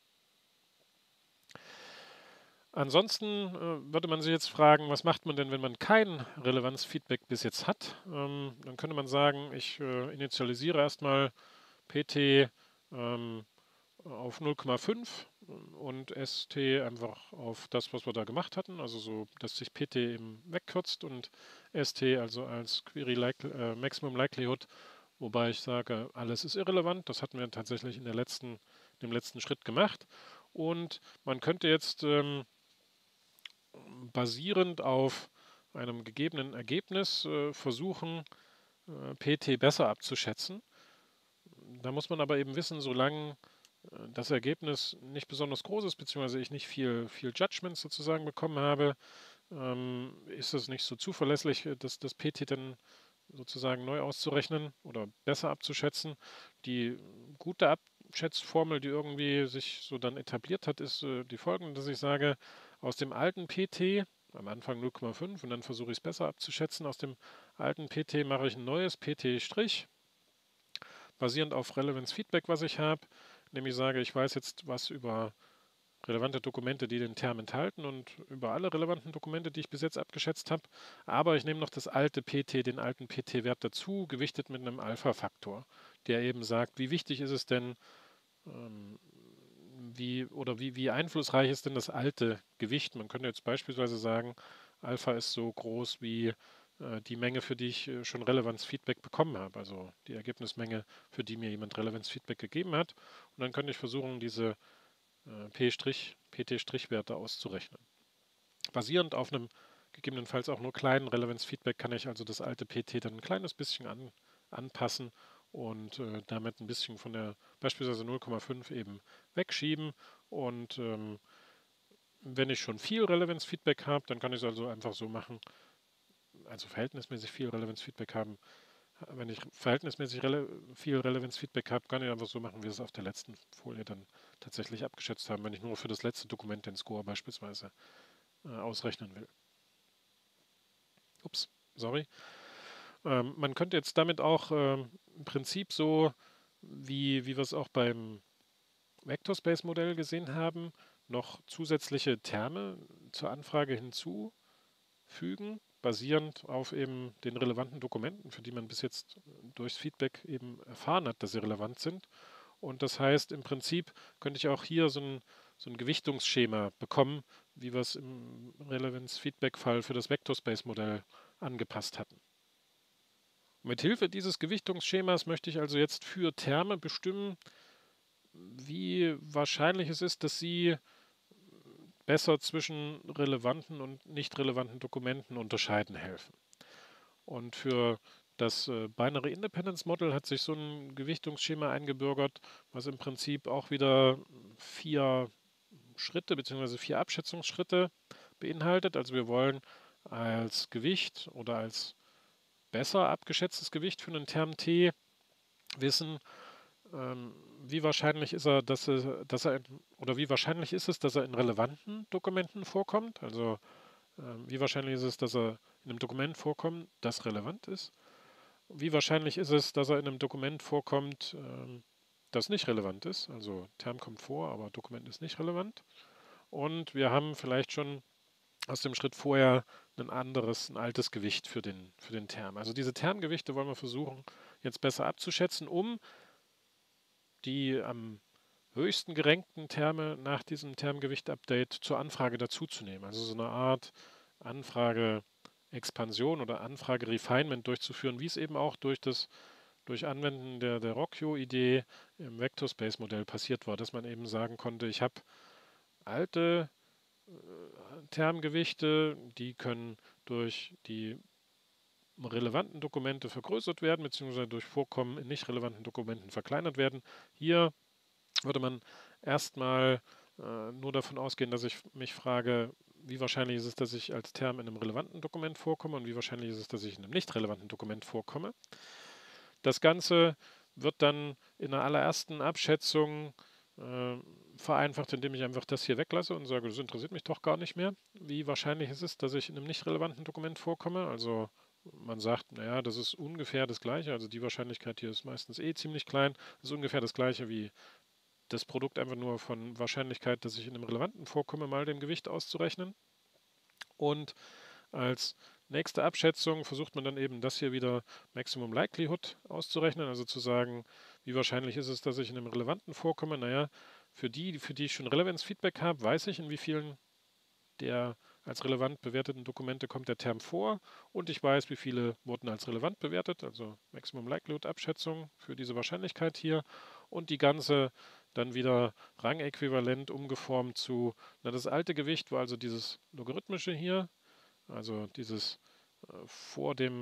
[SPEAKER 1] Ansonsten würde man sich jetzt fragen, was macht man denn, wenn man kein Relevanzfeedback bis jetzt hat? Dann könnte man sagen, ich initialisiere erstmal PT auf 0,5 und ST einfach auf das, was wir da gemacht hatten, also so, dass sich PT eben wegkürzt und ST also als Query Maximum Likelihood, wobei ich sage, alles ist irrelevant. Das hatten wir tatsächlich in dem letzten Schritt gemacht. Und man könnte jetzt basierend auf einem gegebenen Ergebnis versuchen, PT besser abzuschätzen. Da muss man aber eben wissen, solange das Ergebnis nicht besonders groß ist, beziehungsweise ich nicht viel Judgment sozusagen bekommen habe, ist es nicht so zuverlässig, das PT dann sozusagen neu auszurechnen oder besser abzuschätzen. Die gute Abschätzformel, die irgendwie sich so dann etabliert hat, ist die folgende, dass ich sage, aus dem alten PT, am Anfang 0,5 und dann versuche ich es besser abzuschätzen, aus dem alten PT mache ich ein neues PT', basierend auf Relevance Feedback, was ich habe, nämlich sage, ich weiß jetzt was über relevante Dokumente, die den Term enthalten und über alle relevanten Dokumente, die ich bis jetzt abgeschätzt habe. Aber ich nehme noch das alte PT, den alten PT-Wert dazu, gewichtet mit einem Alpha-Faktor, der eben sagt, wie wichtig ist es denn, ähm, wie einflussreich ist denn das alte Gewicht? Man könnte jetzt beispielsweise sagen, Alpha ist so groß wie die Menge, für die ich schon Relevanz-Feedback bekommen habe, also die Ergebnismenge, für die mir jemand Relevanz-Feedback gegeben hat. Und dann könnte ich versuchen, diese PT'-Werte auszurechnen. Basierend auf einem gegebenenfalls auch nur kleinen Relevanz-Feedback kann ich also das alte PT dann ein kleines bisschen anpassen und damit ein bisschen von der beispielsweise 0,5 eben wegschieben. Und wenn ich schon viel Relevanz-Feedback habe, dann kann ich es also einfach so machen, also verhältnismäßig viel Relevanz-Feedback haben. Wenn ich verhältnismäßig viel Relevanz-Feedback habe, kann ich einfach so machen, wie wir es auf der letzten Folie dann tatsächlich abgeschätzt haben, wenn ich nur für das letzte Dokument den Score beispielsweise ausrechnen will. Ups, sorry. Man könnte jetzt damit auch im Prinzip so, wie wir es auch beim Vector Space Modell gesehen haben, noch zusätzliche Terme zur Anfrage hinzufügen, basierend auf eben den relevanten Dokumenten, für die man bis jetzt durchs Feedback eben erfahren hat, dass sie relevant sind. Und das heißt, im Prinzip könnte ich auch hier so ein Gewichtungsschema bekommen, wie wir es im Relevanz-Feedback-Fall für das Vector Space Modell angepasst hatten. Mit Hilfe dieses Gewichtungsschemas möchte ich also jetzt für Terme bestimmen, wie wahrscheinlich es ist, dass sie besser zwischen relevanten und nicht relevanten Dokumenten unterscheiden helfen. Und für das Binary Independence Model hat sich so ein Gewichtungsschema eingebürgert, was im Prinzip auch wieder 4 Schritte bzw. 4 Abschätzungsschritte beinhaltet. Also wir wollen als Gewicht oder als besser abgeschätztes Gewicht für einen Term T wissen, wie wahrscheinlich ist er, oder wie wahrscheinlich ist es, dass er in relevanten Dokumenten vorkommt. Also wie wahrscheinlich ist es, dass er in einem Dokument vorkommt, das relevant ist. Wie wahrscheinlich ist es, dass er in einem Dokument vorkommt, das nicht relevant ist. Also Term kommt vor, aber Dokument ist nicht relevant. Und wir haben vielleicht schon aus dem Schritt vorher ein altes Gewicht für den Term. Also diese Termgewichte wollen wir versuchen, jetzt besser abzuschätzen, um die am höchsten gerankten Terme nach diesem Termgewicht-Update zur Anfrage dazuzunehmen. Also so eine Art Anfrage-Expansion oder Anfrage-Refinement durchzuführen, wie es eben auch durch Anwenden der Rockio-Idee im Vector-Space-Modell passiert war, dass man eben sagen konnte, ich habe alte Termgewichte, die können durch die relevanten Dokumente vergrößert werden, beziehungsweise durch Vorkommen in nicht relevanten Dokumenten verkleinert werden. Hier würde man erstmal nur davon ausgehen, dass ich mich frage, wie wahrscheinlich ist es, dass ich als Term in einem relevanten Dokument vorkomme und wie wahrscheinlich ist es, dass ich in einem nicht relevanten Dokument vorkomme. Das Ganze wird dann in der allerersten Abschätzung vereinfacht, indem ich einfach das hier weglasse und sage, das interessiert mich doch gar nicht mehr. Wie wahrscheinlich es ist, dass ich in einem nicht relevanten Dokument vorkomme. Also man sagt, naja, das ist ungefähr das Gleiche. Also die Wahrscheinlichkeit hier ist meistens ziemlich klein. Das ist ungefähr das Gleiche wie das Produkt einfach nur von Wahrscheinlichkeit, dass ich in einem relevanten vorkomme, mal dem Gewicht auszurechnen. Und als nächste Abschätzung versucht man dann eben das hier wieder Maximum Likelihood auszurechnen, also zu sagen, wie wahrscheinlich ist es, dass ich in einem relevanten vorkomme. Naja, für die ich schon Relevanz-Feedback habe, weiß ich, in wie vielen der als relevant bewerteten Dokumente kommt der Term vor und ich weiß, wie viele wurden als relevant bewertet, also Maximum Likelihood Abschätzung für diese Wahrscheinlichkeit hier und die ganze dann wieder rangäquivalent umgeformt zu, das alte Gewicht war also dieses logarithmische hier, also dieses vor dem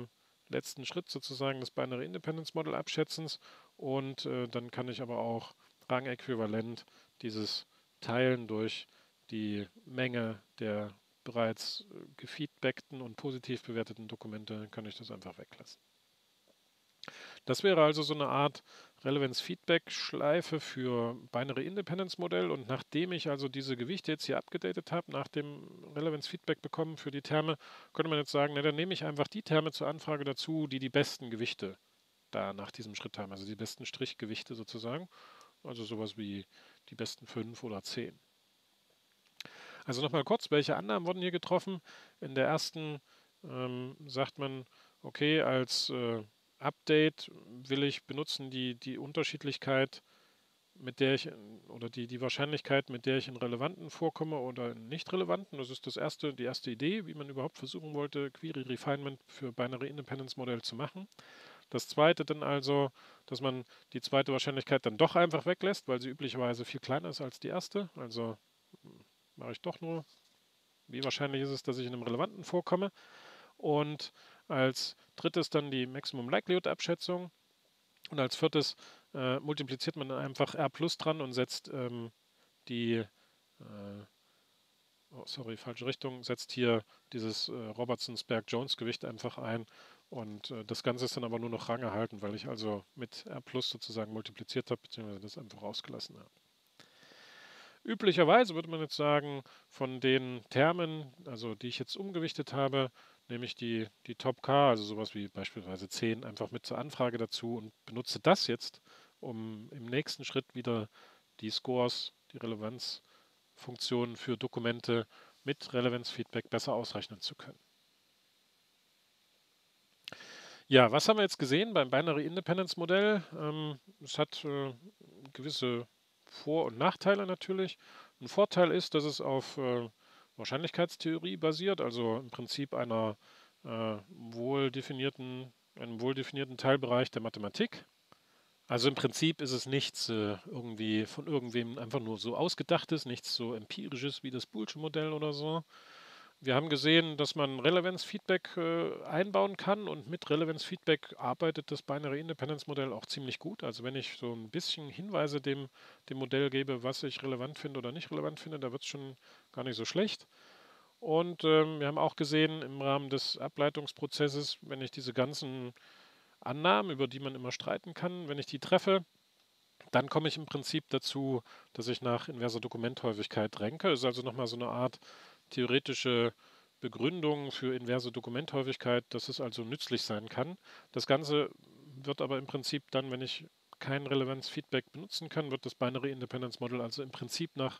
[SPEAKER 1] letzten Schritt sozusagen des Binary Independence Model Abschätzens und dann kann ich aber auch rangäquivalent dieses Teilen durch die Menge der bereits gefeedbackten und positiv bewerteten Dokumente, kann ich das einfach weglassen. Das wäre also so eine Art Relevance-Feedback-Schleife für Binary Independence Modell und nachdem ich also diese Gewichte jetzt hier abgedatet habe, nach dem Relevance-Feedback bekommen für die Terme, könnte man jetzt sagen, na, dann nehme ich einfach die Terme zur Anfrage dazu, die die besten Gewichte da nach diesem Schritt haben, also die besten Strichgewichte sozusagen, also sowas wie die besten 5 oder 10. Also nochmal kurz, welche Annahmen wurden hier getroffen? In der ersten sagt man, okay, als Update will ich benutzen die Unterschiedlichkeit, mit der ich, oder die Wahrscheinlichkeit, mit der ich in relevanten vorkomme oder in nicht relevanten. Das ist die erste Idee, wie man überhaupt versuchen wollte, Query Refinement für Binary Independence Modell zu machen. Das zweite dann also, dass man die zweite Wahrscheinlichkeit dann doch einfach weglässt, weil sie üblicherweise viel kleiner ist als die erste. Also mache ich doch nur, wie wahrscheinlich ist es, dass ich in einem relevanten vorkomme. Und als drittes dann die Maximum Likelihood Abschätzung. Und als viertes multipliziert man dann einfach R plus dran und setzt die, falsche Richtung, setzt hier dieses Robertson-Sperk-Jones-Gewicht einfach ein. Und das Ganze ist dann aber nur noch rangerhalten, weil ich also mit R plus sozusagen multipliziert habe, beziehungsweise das einfach rausgelassen habe. Üblicherweise würde man jetzt sagen, von den Termen, also die ich jetzt umgewichtet habe, nehme ich die Top K, also sowas wie beispielsweise 10, einfach mit zur Anfrage dazu und benutze das jetzt, um im nächsten Schritt wieder die Scores, die Relevanzfunktionen für Dokumente mit Relevanzfeedback besser ausrechnen zu können. Ja, was haben wir jetzt gesehen beim Binary Independence Modell? Es hat gewisse Vor- und Nachteile natürlich. Ein Vorteil ist, dass es auf Wahrscheinlichkeitstheorie basiert, also im Prinzip einem wohl definierten Teilbereich der Mathematik. Also im Prinzip ist es nichts irgendwie von irgendwem einfach nur so ausgedachtes, nichts so empirisches wie das Boolsche Modell oder so. Wir haben gesehen, dass man Relevance-Feedback einbauen kann und mit Relevance-Feedback arbeitet das Binary Independence Modell auch ziemlich gut. Also wenn ich so ein bisschen Hinweise dem Modell gebe, was ich relevant finde oder nicht relevant finde, da wird es schon gar nicht so schlecht. Und wir haben auch gesehen im Rahmen des Ableitungsprozesses, wenn ich diese ganzen Annahmen, über die man immer streiten kann, wenn ich die treffe, dann komme ich im Prinzip dazu, dass ich nach inverser Dokumenthäufigkeit ranke. Das ist also nochmal so eine Art theoretische Begründung für inverse Dokumenthäufigkeit, dass es also nützlich sein kann. Das Ganze wird aber im Prinzip dann, wenn ich kein Relevanz-Feedback benutzen kann, wird das Binary Independence Model also im Prinzip nach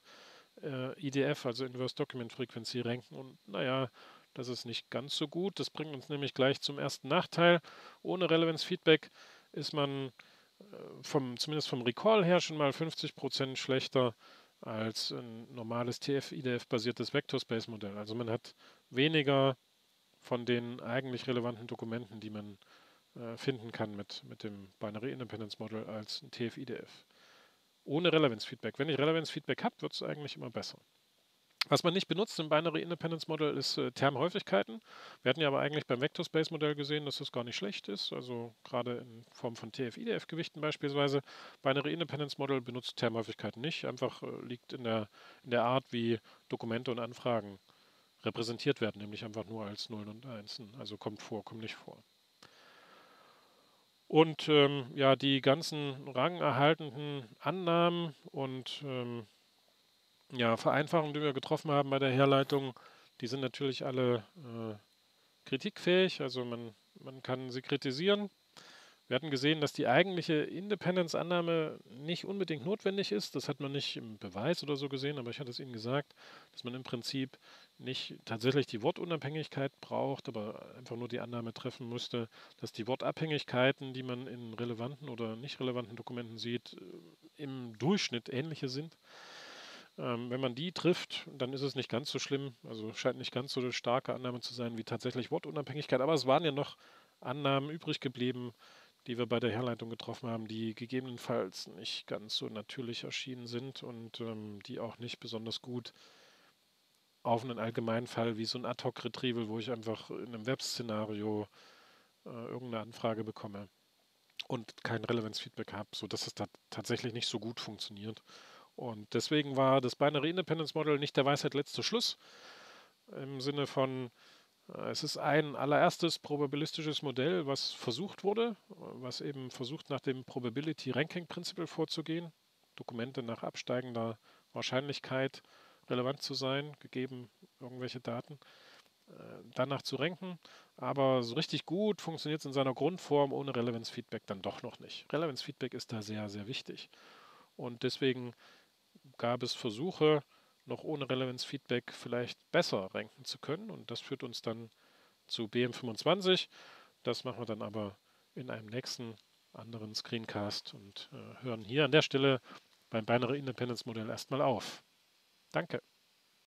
[SPEAKER 1] IDF, also Inverse Document Frequency, ranken. Und naja, das ist nicht ganz so gut. Das bringt uns nämlich gleich zum ersten Nachteil. Ohne Relevanz-Feedback ist man zumindest vom Recall her schon mal 50% schlechter als ein normales TF-IDF-basiertes Vector-Space-Modell. Also man hat weniger von den eigentlich relevanten Dokumenten, die man finden kann mit dem Binary Independence Model als ein TF-IDF. Ohne Relevance-Feedback. Wenn ich Relevance-Feedback habe, wird es eigentlich immer besser. Was man nicht benutzt im Binary Independence Model ist Termhäufigkeiten. Wir hatten ja aber eigentlich beim Vector Space Modell gesehen, dass das gar nicht schlecht ist, also gerade in Form von TF-IDF-Gewichten beispielsweise. Binary Independence Model benutzt Termhäufigkeiten nicht, einfach liegt in der Art, wie Dokumente und Anfragen repräsentiert werden, nämlich einfach nur als Nullen und Einsen, also kommt vor, kommt nicht vor. Und ja, die ganzen rangerhaltenden Annahmen und ja, Vereinfachungen, die wir getroffen haben bei der Herleitung, die sind natürlich alle kritikfähig, also man kann sie kritisieren. Wir hatten gesehen, dass die eigentliche Independence-Annahme nicht unbedingt notwendig ist. Das hat man nicht im Beweis oder so gesehen, aber ich hatte es Ihnen gesagt, dass man im Prinzip nicht tatsächlich die Wortunabhängigkeit braucht, aber einfach nur die Annahme treffen müsste, dass die Wortabhängigkeiten, die man in relevanten oder nicht relevanten Dokumenten sieht, im Durchschnitt ähnliche sind. Wenn man die trifft, dann ist es nicht ganz so schlimm. Also scheint nicht ganz so eine starke Annahme zu sein wie tatsächlich Wortunabhängigkeit. Aber es waren ja noch Annahmen übrig geblieben, die wir bei der Herleitung getroffen haben, die gegebenenfalls nicht ganz so natürlich erschienen sind und die auch nicht besonders gut auf einen Allgemeinfall wie so ein Ad-Hoc-Retrieval, wo ich einfach in einem Web-Szenario irgendeine Anfrage bekomme und kein Relevance-Feedback habe, sodass es da tatsächlich nicht so gut funktioniert. Und deswegen war das Binary Independence Model nicht der Weisheit letzter Schluss, im Sinne von, es ist ein allererstes probabilistisches Modell, was versucht wurde, was eben versucht, nach dem Probability Ranking Principle vorzugehen, Dokumente nach absteigender Wahrscheinlichkeit relevant zu sein, gegeben irgendwelche Daten, danach zu ranken. Aber so richtig gut funktioniert es in seiner Grundform ohne Relevance Feedback dann doch noch nicht. Relevance Feedback ist da sehr, sehr wichtig. Und deswegen gab es Versuche, noch ohne Relevance Feedback vielleicht besser ranken zu können. Und das führt uns dann zu BM25. Das machen wir dann aber in einem nächsten anderen Screencast und hören hier an der Stelle beim Binary Independence Modell erstmal auf. Danke.